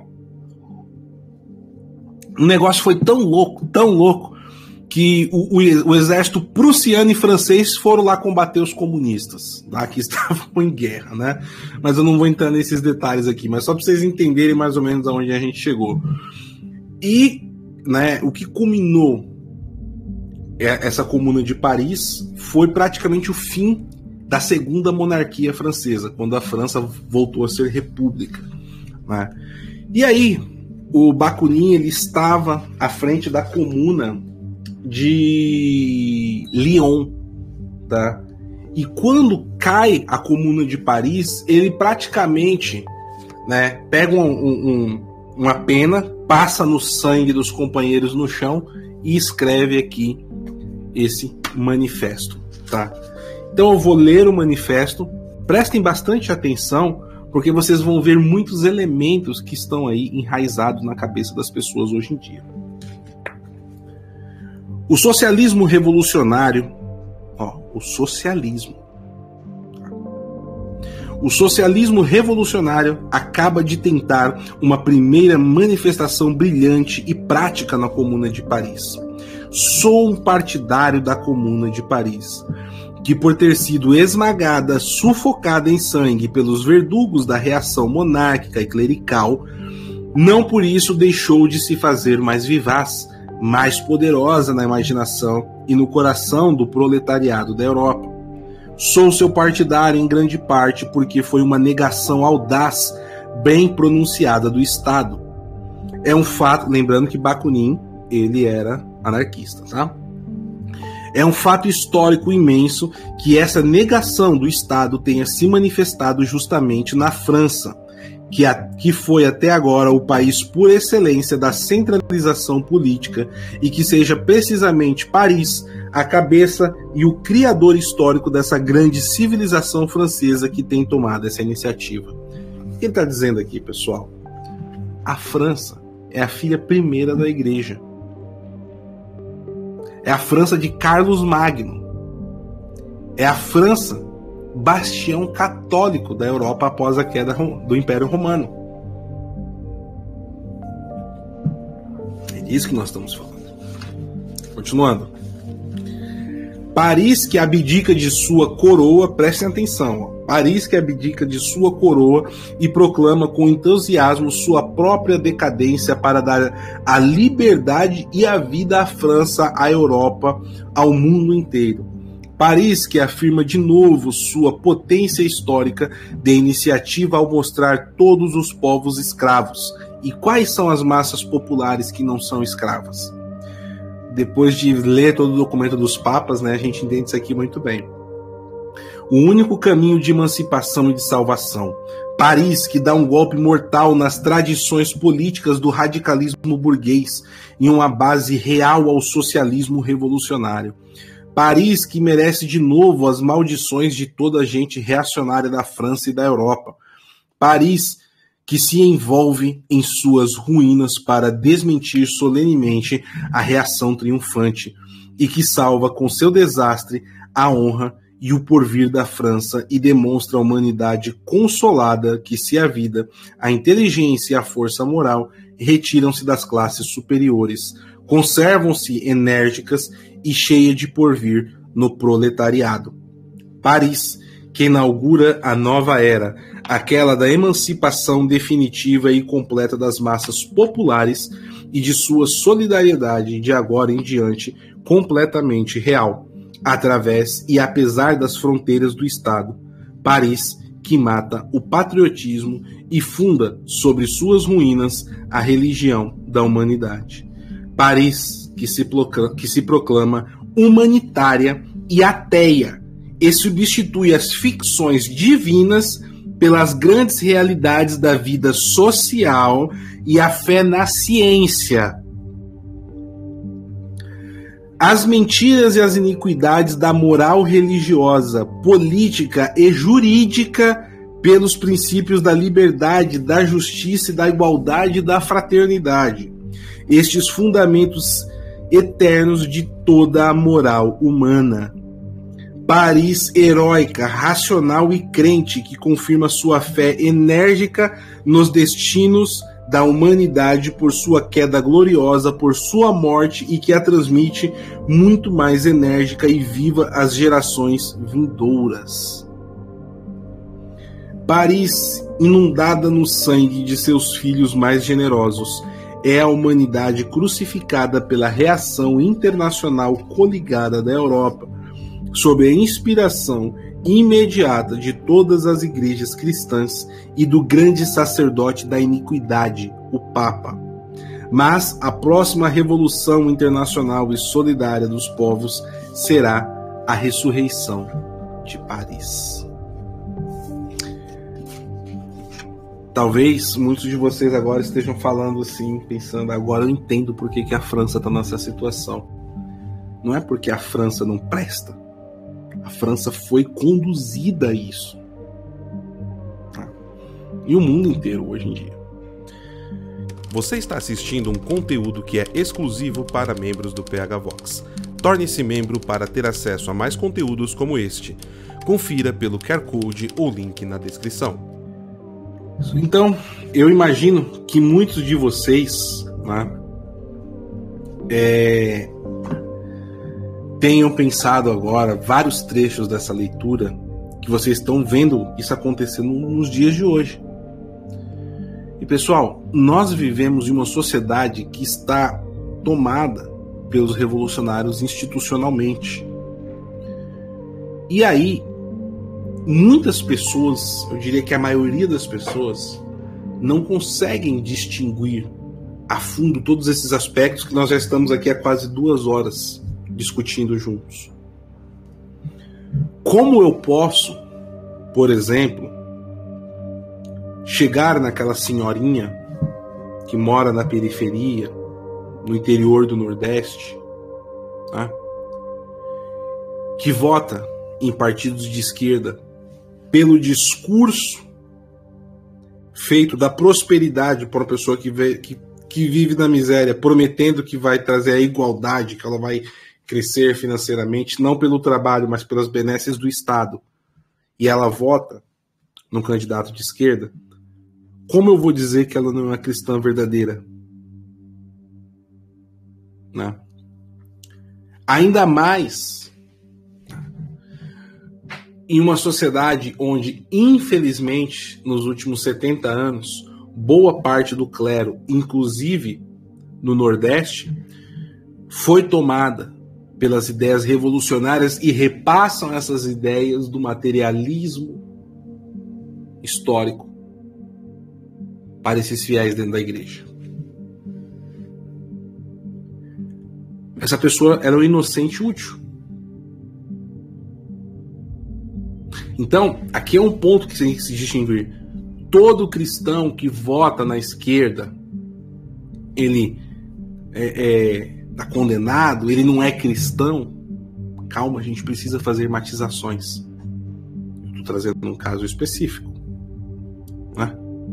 O negócio foi tão louco, tão louco, que o, o, o exército prussiano e francês foram lá combater os comunistas, tá? Que estavam em guerra, né? Mas eu não vou entrar nesses detalhes aqui, mas só para vocês entenderem mais ou menos aonde a gente chegou. E, né, o que culminou essa Comuna de Paris foi praticamente o fim da segunda monarquia francesa, quando a França voltou a ser república, né? E aí, o Bakunin, ele estava à frente da Comuna de Lyon, tá? E quando cai a Comuna de Paris, ele praticamente, né, pega um, um, uma pena, passa no sangue dos companheiros no chão e escreve aqui esse manifesto, tá? Então eu vou ler o manifesto, prestem bastante atenção, porque vocês vão ver muitos elementos que estão aí enraizados na cabeça das pessoas hoje em dia. O socialismo revolucionário, ó, o socialismo, o socialismo revolucionário acaba de tentar uma primeira manifestação brilhante e prática na Comuna de Paris. Sou um partidário da Comuna de Paris, que por ter sido esmagada, sufocada em sangue pelos verdugos da reação monárquica e clerical, não por isso deixou de se fazer mais vivaz, mais poderosa na imaginação e no coração do proletariado da Europa. Sou seu partidário em grande parte porque foi uma negação audaz, bem pronunciada do Estado. É um fato, lembrando que Bakunin, ele era anarquista, tá? É um fato histórico imenso que essa negação do Estado tenha se manifestado justamente na França, que, a, que foi até agora o país por excelência da centralização política, e que seja precisamente Paris a cabeça e o criador histórico dessa grande civilização francesa que tem tomado essa iniciativa. O que ele está dizendo aqui, pessoal? A França é a filha primeira da Igreja. É a França de Carlos Magno. É a França, bastião católico da Europa após a queda do Império Romano. É disso que nós estamos falando. Continuando. Paris que abdica de sua coroa, prestem atenção, ó. Paris que abdica de sua coroa e proclama com entusiasmo sua própria decadência para dar a liberdade e a vida à França, à Europa, ao mundo inteiro. Paris que afirma de novo sua potência histórica de iniciativa ao mostrar todos os povos escravos. E quais são as massas populares que não são escravas? Depois de ler todo o documento dos papas, né, a gente entende isso aqui muito bem. O único caminho de emancipação e de salvação. Paris, que dá um golpe mortal nas tradições políticas do radicalismo burguês e uma base real ao socialismo revolucionário. Paris, que merece de novo as maldições de toda a gente reacionária da França e da Europa. Paris, que se envolve em suas ruínas para desmentir solenemente a reação triunfante e que salva com seu desastre a honra e o porvir da França e demonstra a humanidade consolada que se a vida, a inteligência e a força moral retiram-se das classes superiores, conservam-se enérgicas e cheias de porvir no proletariado. Paris, que inaugura a nova era, aquela da emancipação definitiva e completa das massas populares e de sua solidariedade de agora em diante completamente real, através e apesar das fronteiras do Estado. Paris, que mata o patriotismo e funda sobre suas ruínas a religião da humanidade. Paris, que se proclama, que se proclama humanitária e ateia, e substitui as ficções divinas pelas grandes realidades da vida social e a fé na ciência. As mentiras e as iniquidades da moral religiosa, política e jurídica pelos princípios da liberdade, da justiça e da igualdade e da fraternidade. Estes fundamentos eternos de toda a moral humana. Paris heróica, racional e crente que confirma sua fé enérgica nos destinos da humanidade por sua queda gloriosa, por sua morte e que a transmite muito mais enérgica e viva às gerações vindouras. Paris, inundada no sangue de seus filhos mais generosos, é a humanidade crucificada pela reação internacional coligada da Europa, sob a inspiração imediata de todas as igrejas cristãs e do grande sacerdote da iniquidade, o Papa. Mas a próxima revolução internacional e solidária dos povos será a ressurreição de Paris. Talvez muitos de vocês agora estejam falando assim, pensando, agora eu entendo por que, que a França está nessa situação. Não é porque a França não presta. A França foi conduzida a isso. E o mundo inteiro hoje em dia. Você está assistindo um conteúdo que é exclusivo para membros do P H Vox. Torne-se membro para ter acesso a mais conteúdos como este. Confira pelo Q R Code ou link na descrição. Então, eu imagino que muitos de vocês, né, é, tenham pensado agora vários trechos dessa leitura que vocês estão vendo isso acontecendo nos dias de hoje. E pessoal, nós vivemos em uma sociedade que está tomada pelos revolucionários institucionalmente. E aí, muitas pessoas, eu diria que a maioria das pessoas, não conseguem distinguir a fundo todos esses aspectos que nós já estamos aqui há quase duas horas discutindo juntos. Como eu posso, por exemplo, chegar naquela senhorinha que mora na periferia, no interior do Nordeste, tá? Que vota em partidos de esquerda pelo discurso feito da prosperidade para uma pessoa que, vê, que, que vive na miséria, prometendo que vai trazer a igualdade, que ela vai crescer financeiramente, não pelo trabalho, mas pelas benesses do Estado, e ela vota num candidato de esquerda, como eu vou dizer que ela não é uma cristã verdadeira? Né? Ainda mais em uma sociedade onde, infelizmente, nos últimos setenta anos, boa parte do clero, inclusive no Nordeste, foi tomada pelas ideias revolucionárias e repassam essas ideias do materialismo histórico para esses fiéis dentro da igreja. Essa pessoa era um inocente útil. Então, aqui é um ponto que tem que se distinguir. Todo cristão que vota na esquerda, ele é, é, tá condenado, ele não é cristão. Calma, a gente precisa fazer matizações. Eu estou trazendo um caso específico, né?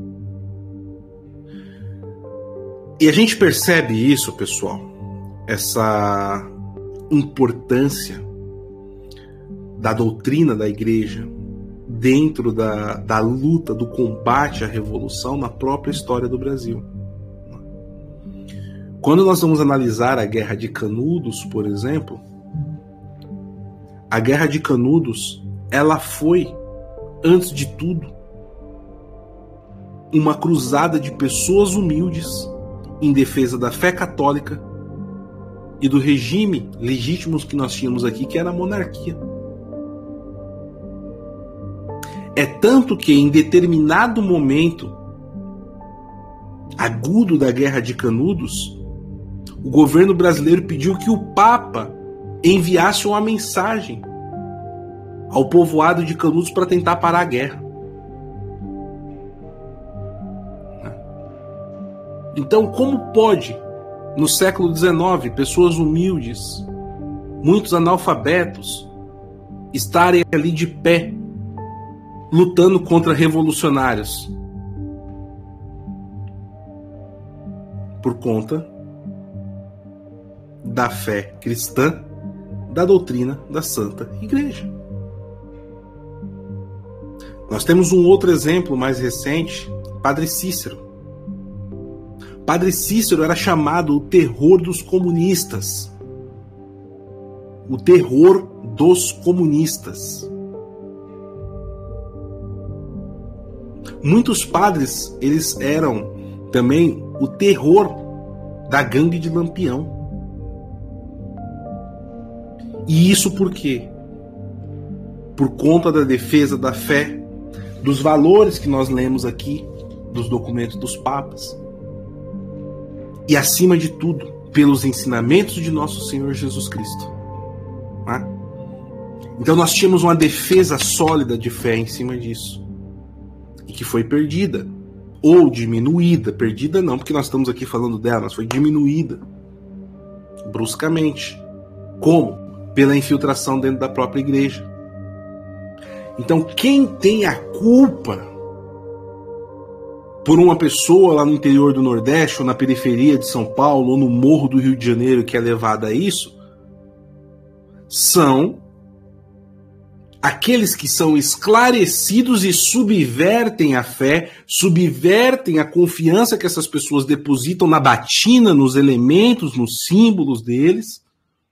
E a gente percebe isso, pessoal, essa importância da doutrina da igreja dentro da, da luta, do combate à revolução na própria história do Brasil. Quando nós vamos analisar a Guerra de Canudos, por exemplo, a Guerra de Canudos, ela foi, antes de tudo, uma cruzada de pessoas humildes em defesa da fé católica e do regime legítimo que nós tínhamos aqui, que era a monarquia. É tanto que em determinado momento agudo da Guerra de Canudos, o governo brasileiro pediu que o Papa enviasse uma mensagem ao povoado de Canudos para tentar parar a guerra. Então, como pode, no século dezenove, pessoas humildes, muitos analfabetos, estarem ali de pé, lutando contra revolucionários? Por conta da fé cristã, da doutrina da Santa Igreja. Nós temos um outro exemplo mais recente, Padre Cícero. Padre Cícero era chamado o terror dos comunistas. O terror dos comunistas. Muitos padres, eles eram também o terror da gangue de Lampião. E isso por quê? Por conta da defesa da fé, dos valores que nós lemos aqui, dos documentos dos papas. E, acima de tudo, pelos ensinamentos de nosso Senhor Jesus Cristo. Tá? Então nós tínhamos uma defesa sólida de fé em cima disso. E que foi perdida. Ou diminuída. Perdida não, porque nós estamos aqui falando dela, mas foi diminuída. Bruscamente. Como? Pela infiltração dentro da própria igreja. Então quem tem a culpa por uma pessoa lá no interior do Nordeste, ou na periferia de São Paulo, ou no morro do Rio de Janeiro que é levada a isso, são aqueles que são esclarecidos e subvertem a fé, subvertem a confiança que essas pessoas depositam na batina, nos elementos, nos símbolos deles,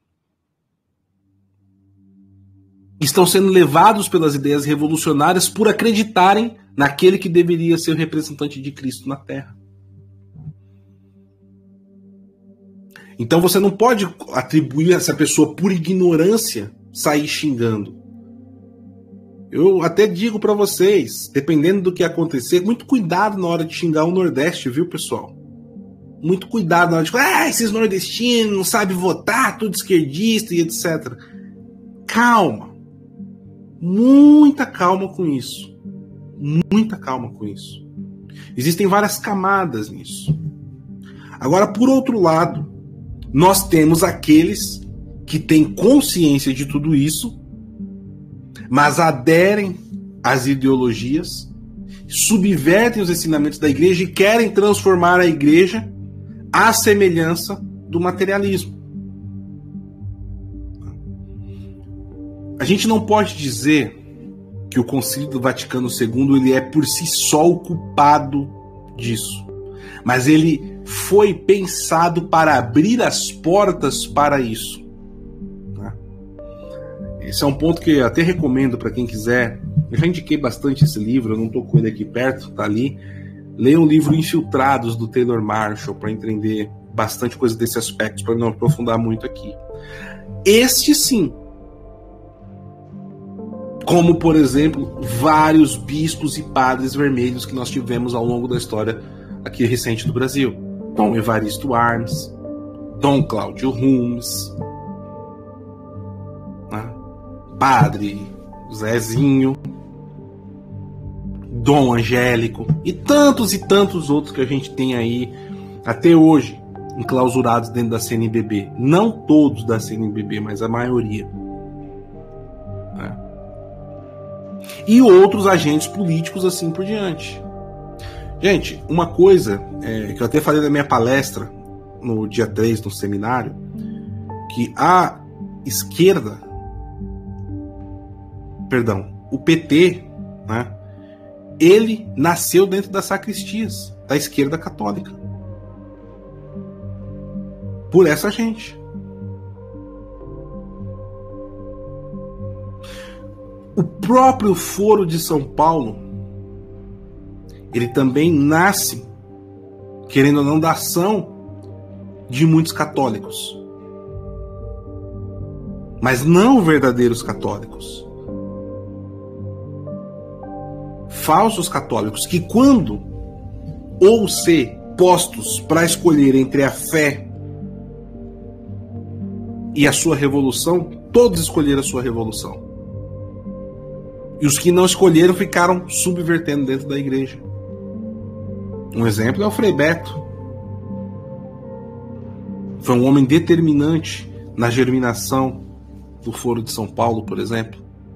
estão sendo levados pelas ideias revolucionárias por acreditarem naquele que deveria ser o representante de Cristo na Terra. Então você não pode atribuir a essa pessoa por ignorância sair xingando. Eu até digo para vocês, dependendo do que acontecer, muito cuidado na hora de xingar o Nordeste, viu, pessoal? Muito cuidado na hora de falar, ah, esses nordestinos não sabem votar, tudo esquerdista e etcétera. Calma. Muita calma com isso. Muita calma com isso. Existem várias camadas nisso. Agora, por outro lado, nós temos aqueles que têm consciência de tudo isso, mas aderem às ideologias, subvertem os ensinamentos da igreja e querem transformar a igreja à semelhança do materialismo. A gente não pode dizer que o Concílio do Vaticano segundo ele é por si só o culpado disso. Mas ele foi pensado para abrir as portas para isso. Tá? Esse é um ponto que eu até recomendo para quem quiser. Eu já indiquei bastante esse livro, eu não estou com ele aqui perto, tá ali. Leia o livro Infiltrados, do Taylor Marshall, para entender bastante coisa desse aspecto, para não aprofundar muito aqui. Este sim. Como, por exemplo, vários bispos e padres vermelhos que nós tivemos ao longo da história aqui recente do Brasil. Dom Evaristo Armes, Dom Cláudio Rumes, né? Padre Zezinho, Dom Angélico e tantos e tantos outros que a gente tem aí até hoje enclausurados dentro da C N B B. Não todos da C N B B, mas a maioria. Né? E outros agentes políticos assim por diante. Gente, uma coisa é, que eu até falei na minha palestra no dia três, no seminário, que a esquerda, perdão, o P T, né, ele nasceu dentro das sacristias da esquerda católica. Por essa gente. O próprio Foro de São Paulo, ele também nasce, querendo ou não, da ação de muitos católicos. Mas não verdadeiros católicos. falsos católicos que, quando ou se postos para escolher entre a fé e a sua revolução, todos escolheram a sua revolução. E os que não escolheram ficaram subvertendo dentro da igreja. Um exemplo é o Frei Beto. Foi um homem determinante na germinação do Foro de São Paulo, por exemplo.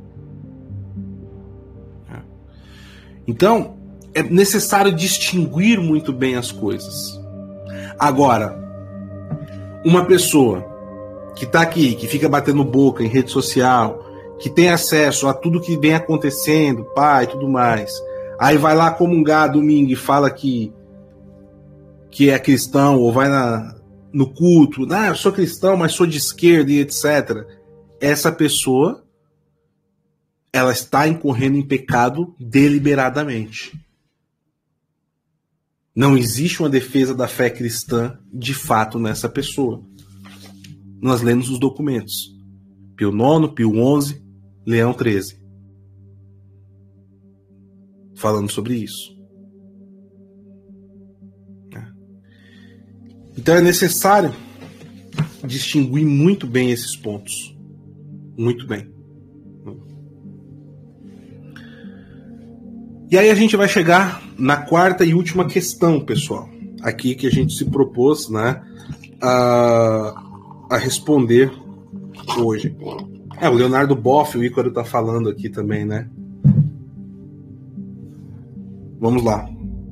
Então, é necessário distinguir muito bem as coisas. Agora, uma pessoa que está aqui, que fica batendo boca em rede social, que tem acesso a tudo que vem acontecendo, pai e tudo mais, aí vai lá comungar domingo e fala que, que é cristão, ou vai na, no culto, ah, eu sou cristão, mas sou de esquerda e etcétera. Essa pessoa, ela está incorrendo em pecado deliberadamente. Não existe uma defesa da fé cristã de fato nessa pessoa. Nós lemos os documentos. Pio nono, Pio onze, Leão treze. Falando sobre isso. Então é necessário distinguir muito bem esses pontos. Muito bem. E aí a gente vai chegar na quarta e última questão, pessoal. Aqui que a gente se propôs, né, a, a responder hoje. É, o Leonardo Boff, o Ícaro tá falando aqui também, né? Vamos lá.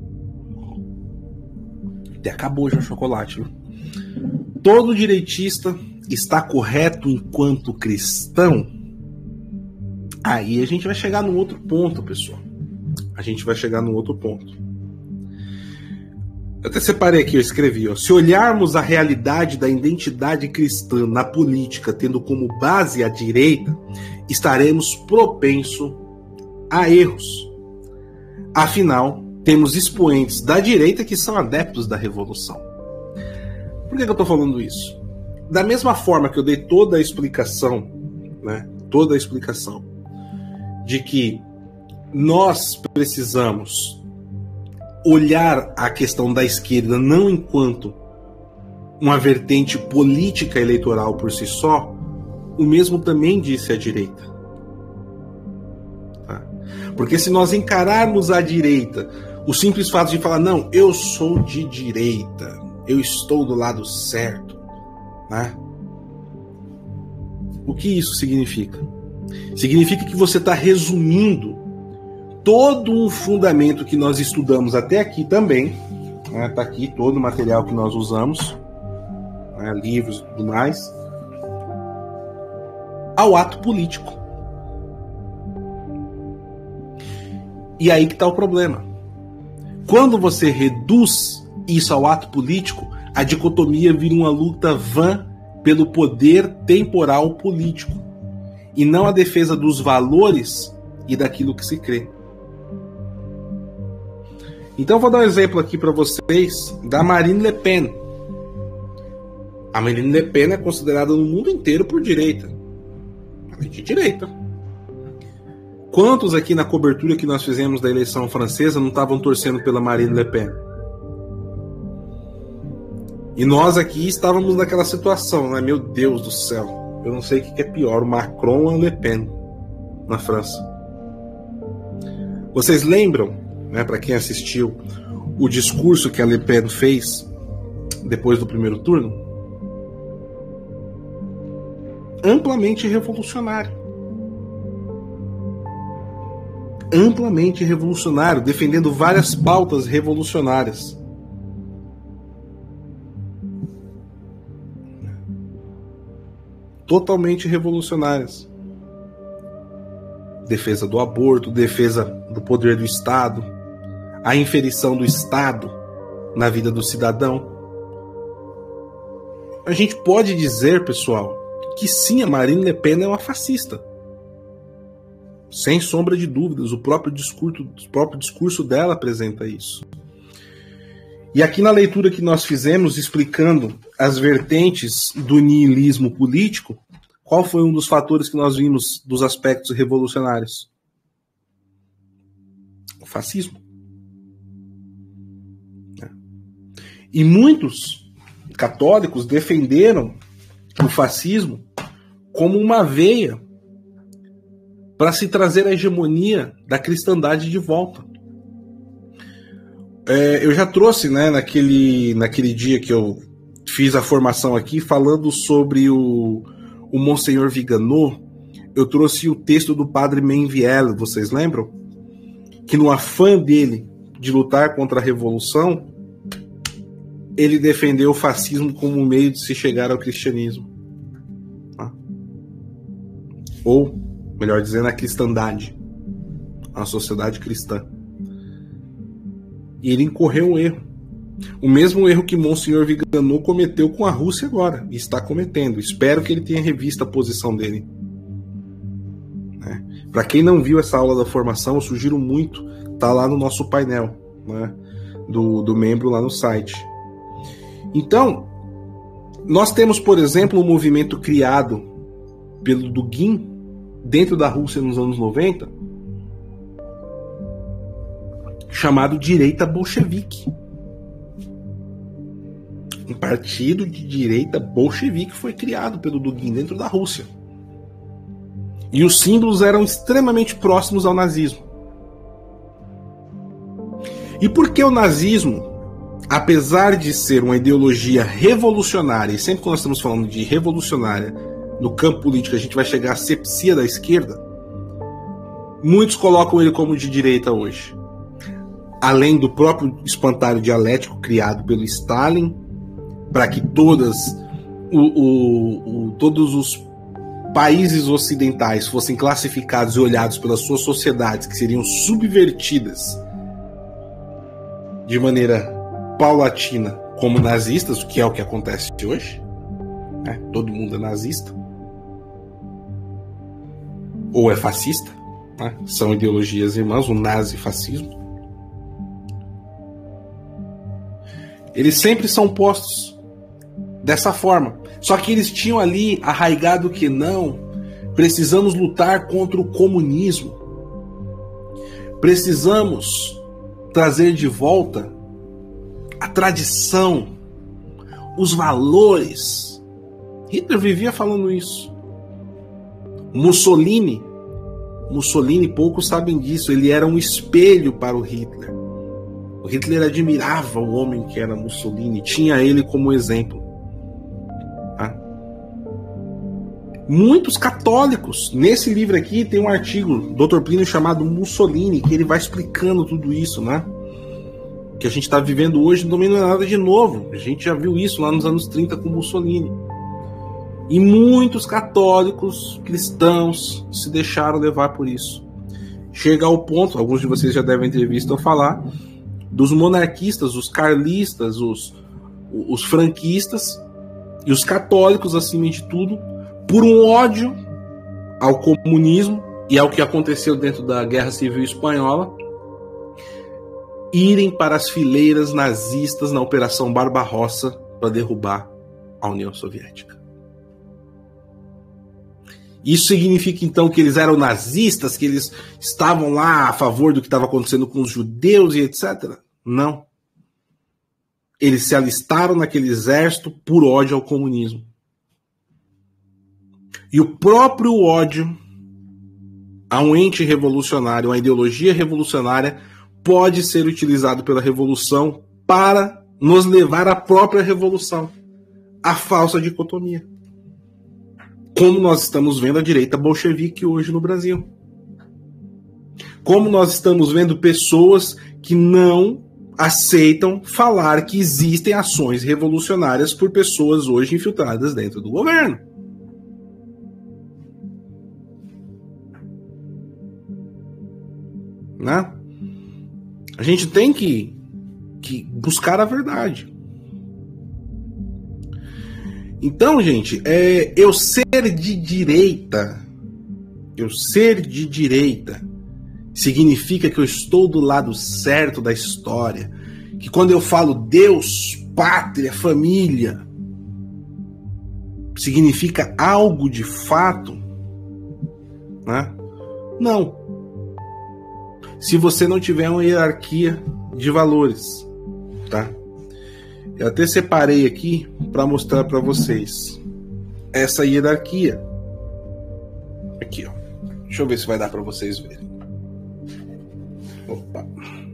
Até acabou já o chocolate, viu? Todo direitista está correto enquanto cristão? Aí a gente vai chegar num outro ponto, pessoal. A gente vai chegar num outro ponto. Eu até separei aqui, eu escrevi, ó. Se olharmos a realidade da identidade cristã na política, tendo como base a direita, estaremos propensos a erros. Afinal, temos expoentes da direita que são adeptos da revolução. Por que que eu estou falando isso? Da mesma forma que eu dei toda a explicação, né, toda a explicação de que nós precisamos olhar a questão da esquerda não enquanto uma vertente política eleitoral por si só, o mesmo também disse a direita. Tá? Porque se nós encararmos a direita, o simples fato de falar, não, eu sou de direita, eu estou do lado certo, né? O que isso significa? Significa que você está resumindo todo um fundamento que nós estudamos até aqui também, né? Tá aqui todo o material que nós usamos, né? Livros e tudo mais, ao ato político. E aí que está o problema. Quando você reduz isso ao ato político, a dicotomia vira uma luta vã pelo poder temporal político, e não a defesa dos valores e daquilo que se crê. Então vou dar um exemplo aqui para vocês da Marine Le Pen. A Marine Le Pen é considerada no mundo inteiro por direita. Ela é de direita. Quantos aqui na cobertura que nós fizemos da eleição francesa não estavam torcendo pela Marine Le Pen? E nós aqui estávamos naquela situação, né? Meu Deus do céu, eu não sei o que é pior, o Macron ou a Le Pen na França. Vocês lembram, né, para quem assistiu, o discurso que a Le Pen fez depois do primeiro turno? Amplamente revolucionário. Amplamente revolucionário, defendendo várias pautas revolucionárias. Totalmente revolucionárias. Defesa do aborto, defesa do poder do Estado, a inferição do Estado na vida do cidadão. A gente pode dizer, pessoal, que sim, a Marine Le Pen é uma fascista. Sem sombra de dúvidas, o próprio discurso, o próprio discurso dela apresenta isso. E aqui na leitura que nós fizemos, explicando as vertentes do niilismo político, qual foi um dos fatores que nós vimos dos aspectos revolucionários? O fascismo. E muitos católicos defenderam o fascismo como uma veia para se trazer a hegemonia da cristandade de volta. É, eu já trouxe, né, naquele, naquele dia que eu fiz a formação aqui, falando sobre o, o Monsenhor Viganò, eu trouxe o texto do padre Menvielle, vocês lembram? Que no afã dele de lutar contra a revolução, ele defendeu o fascismo como um meio de se chegar ao cristianismo. Ou, melhor dizendo, a cristandade. A sociedade cristã. E ele incorreu um erro. O mesmo erro que Monsenhor Viganò cometeu com a Rússia agora. E está cometendo. Espero que ele tenha revisto a posição dele. Né? Para quem não viu essa aula da formação, eu sugiro muito. Tá lá no nosso painel, né? do, do membro lá no site. Então, nós temos, por exemplo, um movimento criado pelo Dugin dentro da Rússia nos anos noventa, chamado Direita Bolchevique. Um partido de direita bolchevique foi criado pelo Dugin dentro da Rússia. E os símbolos eram extremamente próximos ao nazismo. E por que o nazismo, apesar de ser uma ideologia revolucionária, e sempre que nós estamos falando de revolucionária no campo político, a gente vai chegar à sepsia da esquerda, muios colocam ele como de direita hoje. Além do próprio espantalho dialético criado pelo Stalin, para que todas o, o, o, todos os países ocidentais fossem classificados e olhados pelas suas sociedades, que seriam subvertidas de maneira paulatina como nazistas, que é o que acontece hoje, né? Todo mundo é nazista ou é fascista, né? São ideologias irmãs, o nazifascismo. Eles sempre são postos dessa forma, só que eles tinham ali arraigado que não, precisamos lutar contra o comunismo, precisamos trazer de volta a tradição, os valores. Hitler vivia falando isso. Mussolini, Mussolini, poucos sabem disso, ele era um espelho para o Hitler. O Hitler admirava o homem que era Mussolini, tinha ele como exemplo. Tá? Muitos católicos, nesse livro aqui tem um artigo do doutor Plínio chamado Mussolini, que ele vai explicando tudo isso, né? Que a gente está vivendo hoje também não é nada de novo. A gente já viu isso lá nos anos trinta com Mussolini. E muitos católicos cristãos se deixaram levar por isso. Chega ao ponto, alguns de vocês já devem ter visto eu falar, dos monarquistas, os carlistas, os, os franquistas e os católicos, acima de tudo, por um ódio ao comunismo e ao que aconteceu dentro da Guerra Civil Espanhola, irem para as fileiras nazistas na Operação Barbarossa para derrubar a União Soviética. Isso significa então que eles eram nazistas, que eles estavam lá a favor do que estava acontecendo com os judeus e etcétera? Não. Eles se alistaram naquele exército por ódio ao comunismo. E o próprio ódio a um ente revolucionário, uma ideologia revolucionária, pode ser utilizado pela revolução para nos levar à própria revolução, à falsa dicotomia. Como nós estamos vendo a direita bolchevique hoje no Brasil. Como nós estamos vendo pessoas que não aceitam falar que existem ações revolucionárias por pessoas hoje infiltradas dentro do governo. Né? A gente tem que, que buscar a verdade. Então, gente, é, eu ser de direita, eu ser de direita, significa que eu estou do lado certo da história. Que quando eu falo Deus, pátria, família, significa algo de fato, né? Não. se você não tiver uma hierarquia de valores, tá? Eu até separei aqui para mostrar para vocês essa hierarquia. Aqui, ó. Deixa eu ver se vai dar para vocês verem. Opa.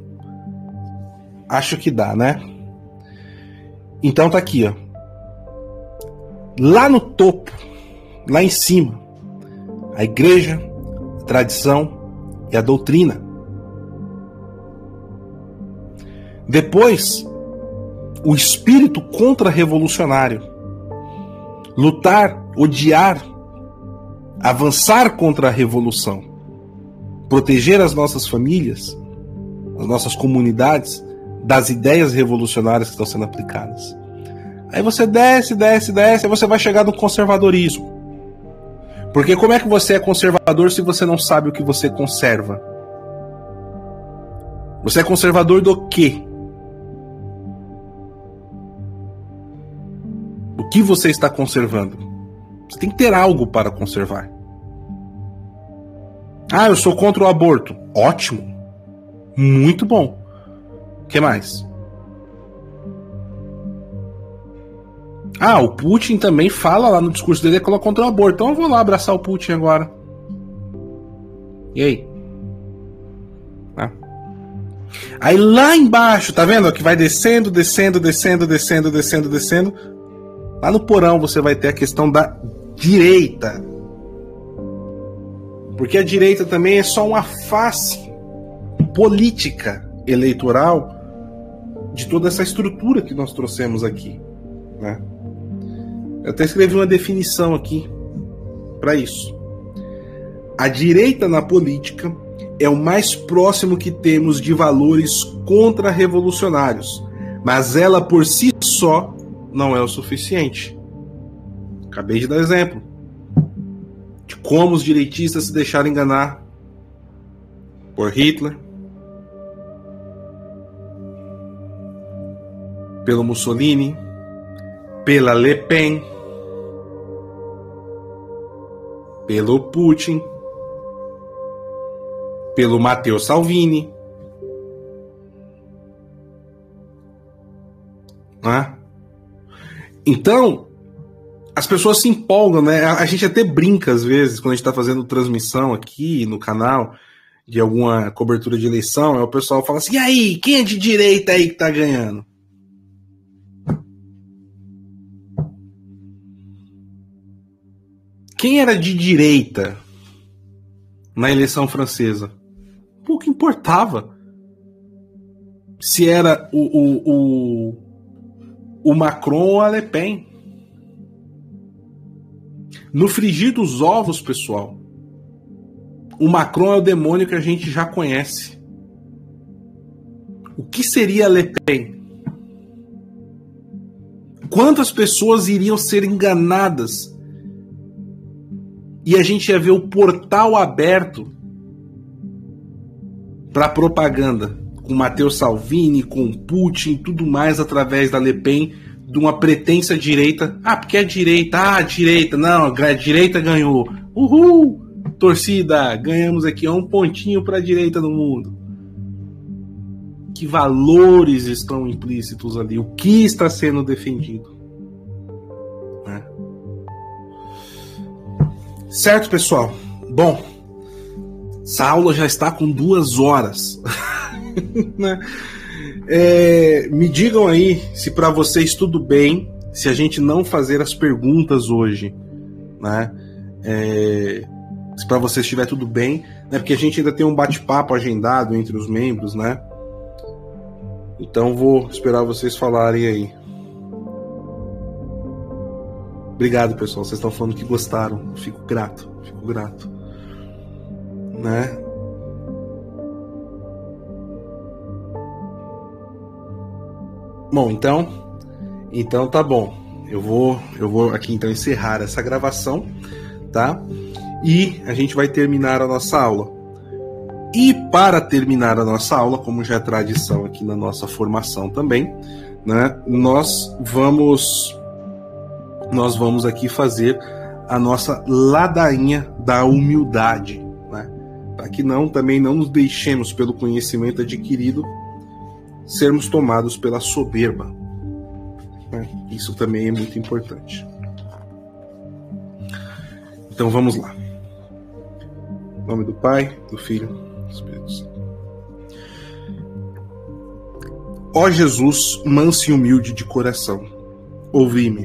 Acho que dá, né? Então tá aqui, ó. Lá no topo, lá em cima, a igreja, a tradição e a doutrina. Depois, o espírito contra-revolucionário. Lutar, odiar, avançar contra a revolução. Proteger as nossas famílias, as nossas comunidades das ideias revolucionárias que estão sendo aplicadas. Aí você desce, desce, desce, aí você vai chegar no conservadorismo. Porque como é que você é conservador se você não sabe o que você conserva? Você é conservador do quê? O que você está conservando? Você tem que ter algo para conservar. Ah, eu sou contra o aborto. Ótimo. Muito bom. O que mais? Ah, o Putin também fala lá no discurso dele que ele é contra o aborto. Então eu vou lá abraçar o Putin agora. E aí? Ah. Aí lá embaixo, tá vendo? Que vai descendo, descendo, descendo, descendo, descendo, descendo. Lá no porão você vai ter a questão da direita. Porque a direita também é só uma face política eleitoral de toda essa estrutura que nós trouxemos aqui, né? Eu até escrevi uma definição aqui para isso. A direita na política é o mais próximo que temos de valores contra-revolucionários, mas ela por si só não é o suficiente. Acabei de dar exemplo de como os direitistas se deixaram enganar por Hitler, pelo Mussolini, pela Le Pen, pelo Putin, pelo Matteo Salvini, né? Então, as pessoas se empolgam, né? A gente até brinca às vezes quando a gente está fazendo transmissão aqui no canal de alguma cobertura de eleição, aí o pessoal fala assim: e aí, quem é de direita aí que tá ganhando? Quem era de direita na eleição francesa? Pouco importava se era o, o, o, o Macron ou a Le Pen. No frigir dos ovos, pessoal, o Macron é o demônio que a gente já conhece. O que seria a Le Pen? Quantas pessoas iriam ser enganadas? E a gente ia ver o portal aberto para propaganda, com Matteo Salvini, com Putin e tudo mais, através da Le Pen, de uma pretensa direita. Ah, porque é direita, ah, direita, não, a direita ganhou. Uhul! Torcida, ganhamos aqui um pontinho para a direita no mundo. Que valores estão implícitos ali? O que está sendo defendido? Né? Certo, pessoal? Bom, essa aula já está com duas horas. Né? É, me digam aí se para vocês tudo bem se a gente não fazer as perguntas hoje, né? É, se para vocês estiver tudo bem, né? Porque a gente ainda tem um bate-papo agendado entre os membros, né? Então vou esperar vocês falarem aí. Obrigado, pessoal. Vocês estão falando que gostaram. Fico grato, fico grato, né? Bom, então, então tá bom. Eu vou, eu vou aqui então encerrar essa gravação, tá? E a gente vai terminar a nossa aula. E para terminar a nossa aula, como já é tradição aqui na nossa formação também, né? Nós vamos, nós vamos aqui fazer a nossa ladainha da humildade, né? para que não, também não nos deixemos pelo conhecimento adquirido sermos tomados pela soberba. Né? Isso também é muito importante. Então vamos lá. Em nome do Pai, do Filho e do Espírito Santo. Ó Jesus, manso e humilde de coração, ouvi-me.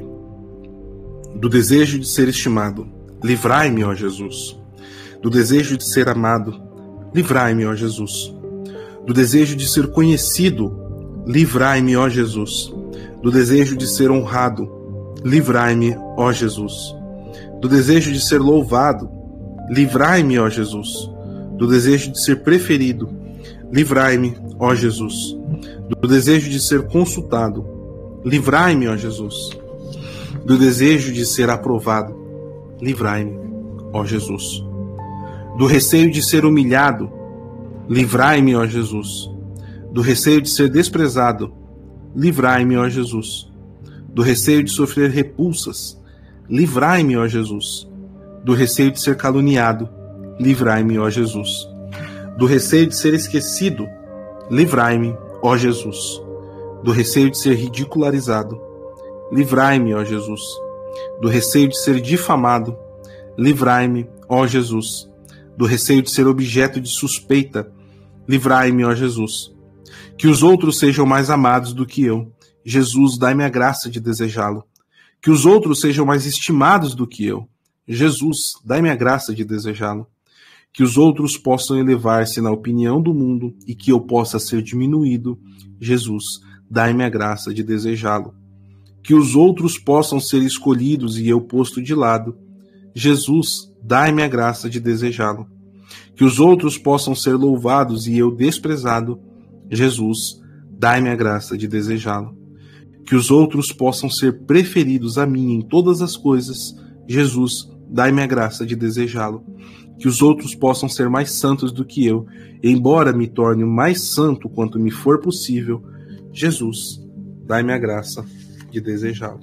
Do desejo de ser estimado, livrai-me, ó Jesus. Do desejo de ser amado, livrai-me, ó Jesus. Do desejo de ser conhecido, livrai-me, ó Jesus. Do desejo de ser honrado, livrai-me, ó Jesus. Do desejo de ser louvado, livrai-me, ó Jesus. Do desejo de ser preferido, livrai-me, ó Jesus. Do desejo de ser consultado, livrai-me, ó Jesus. Do desejo de ser aprovado, livrai-me, ó Jesus. Do receio de ser humilhado, livrai-me, ó Jesus. Do receio de ser desprezado, livrai-me, ó Jesus. Do receio de sofrer repulsas, livrai-me, ó Jesus. Do receio de ser caluniado, livrai-me, ó Jesus. Do receio de ser esquecido, livrai-me, ó Jesus. Do receio de ser ridicularizado, livrai-me, ó Jesus. Do receio de ser difamado, livrai-me, ó Jesus. Do receio de ser objeto de suspeita, livrai-me, ó Jesus. Que os outros sejam mais amados do que eu. Jesus, dai-me a graça de desejá-lo. Que os outros sejam mais estimados do que eu. Jesus, dai-me a graça de desejá-lo. Que os outros possam elevar-se na opinião do mundo e que eu possa ser diminuído. Jesus, dai-me a graça de desejá-lo. Que os outros possam ser escolhidos e eu posto de lado. Jesus, dai-me a graça de desejá-lo. Que os outros possam ser louvados e eu desprezado. Jesus, dai-me a graça de desejá-lo. Que os outros possam ser preferidos a mim em todas as coisas. Jesus, dai-me a graça de desejá-lo. Que os outros possam ser mais santos do que eu, embora me torne o mais santo quanto me for possível. Jesus, dai-me a graça de desejá-lo.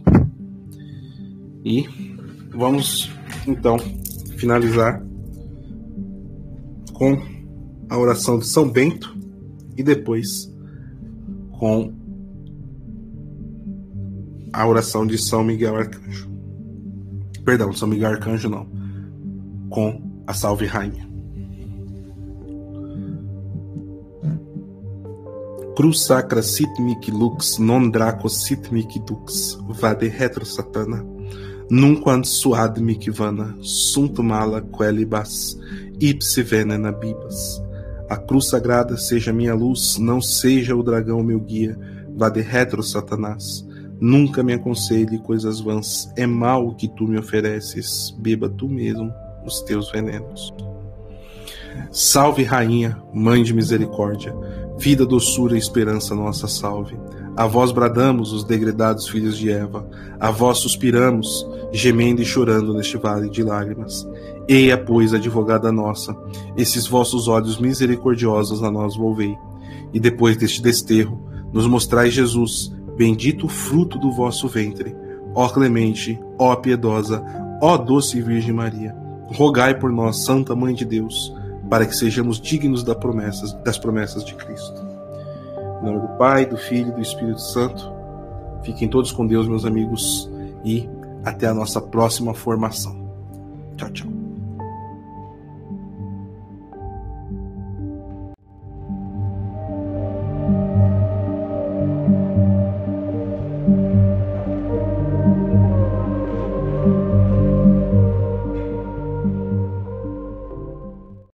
E vamos, então, finalizar com a oração de São Bento e depois com a oração de São Miguel Arcanjo. Perdão, São Miguel Arcanjo não. Com a Salve Rainha. Cruz sacra sit mihi lux, non draco sit mihi dux, vade retro satana, nunquam suad mihi vana, sunt mala quelibas, ipse venena bibas. A cruz sagrada seja minha luz, não seja o dragão meu guia, vade retro Satanás. Nunca me aconselhe coisas vãs, é mal o que tu me ofereces, beba tu mesmo os teus venenos. Salve Rainha, Mãe de Misericórdia, vida, doçura e esperança nossa salve. A vós bradamos os degredados filhos de Eva, a vós suspiramos, gemendo e chorando neste vale de lágrimas. Eia, pois, advogada nossa, esses vossos olhos misericordiosos a nós volvei, e depois deste desterro, nos mostrai Jesus, bendito o fruto do vosso ventre. Ó clemente, ó piedosa, ó doce Virgem Maria, rogai por nós, Santa Mãe de Deus, para que sejamos dignos das promessas, das promessas de Cristo. Em nome do Pai, do Filho e do Espírito Santo. Fiquem todos com Deus, meus amigos, e até a nossa próxima formação. Tchau, tchau.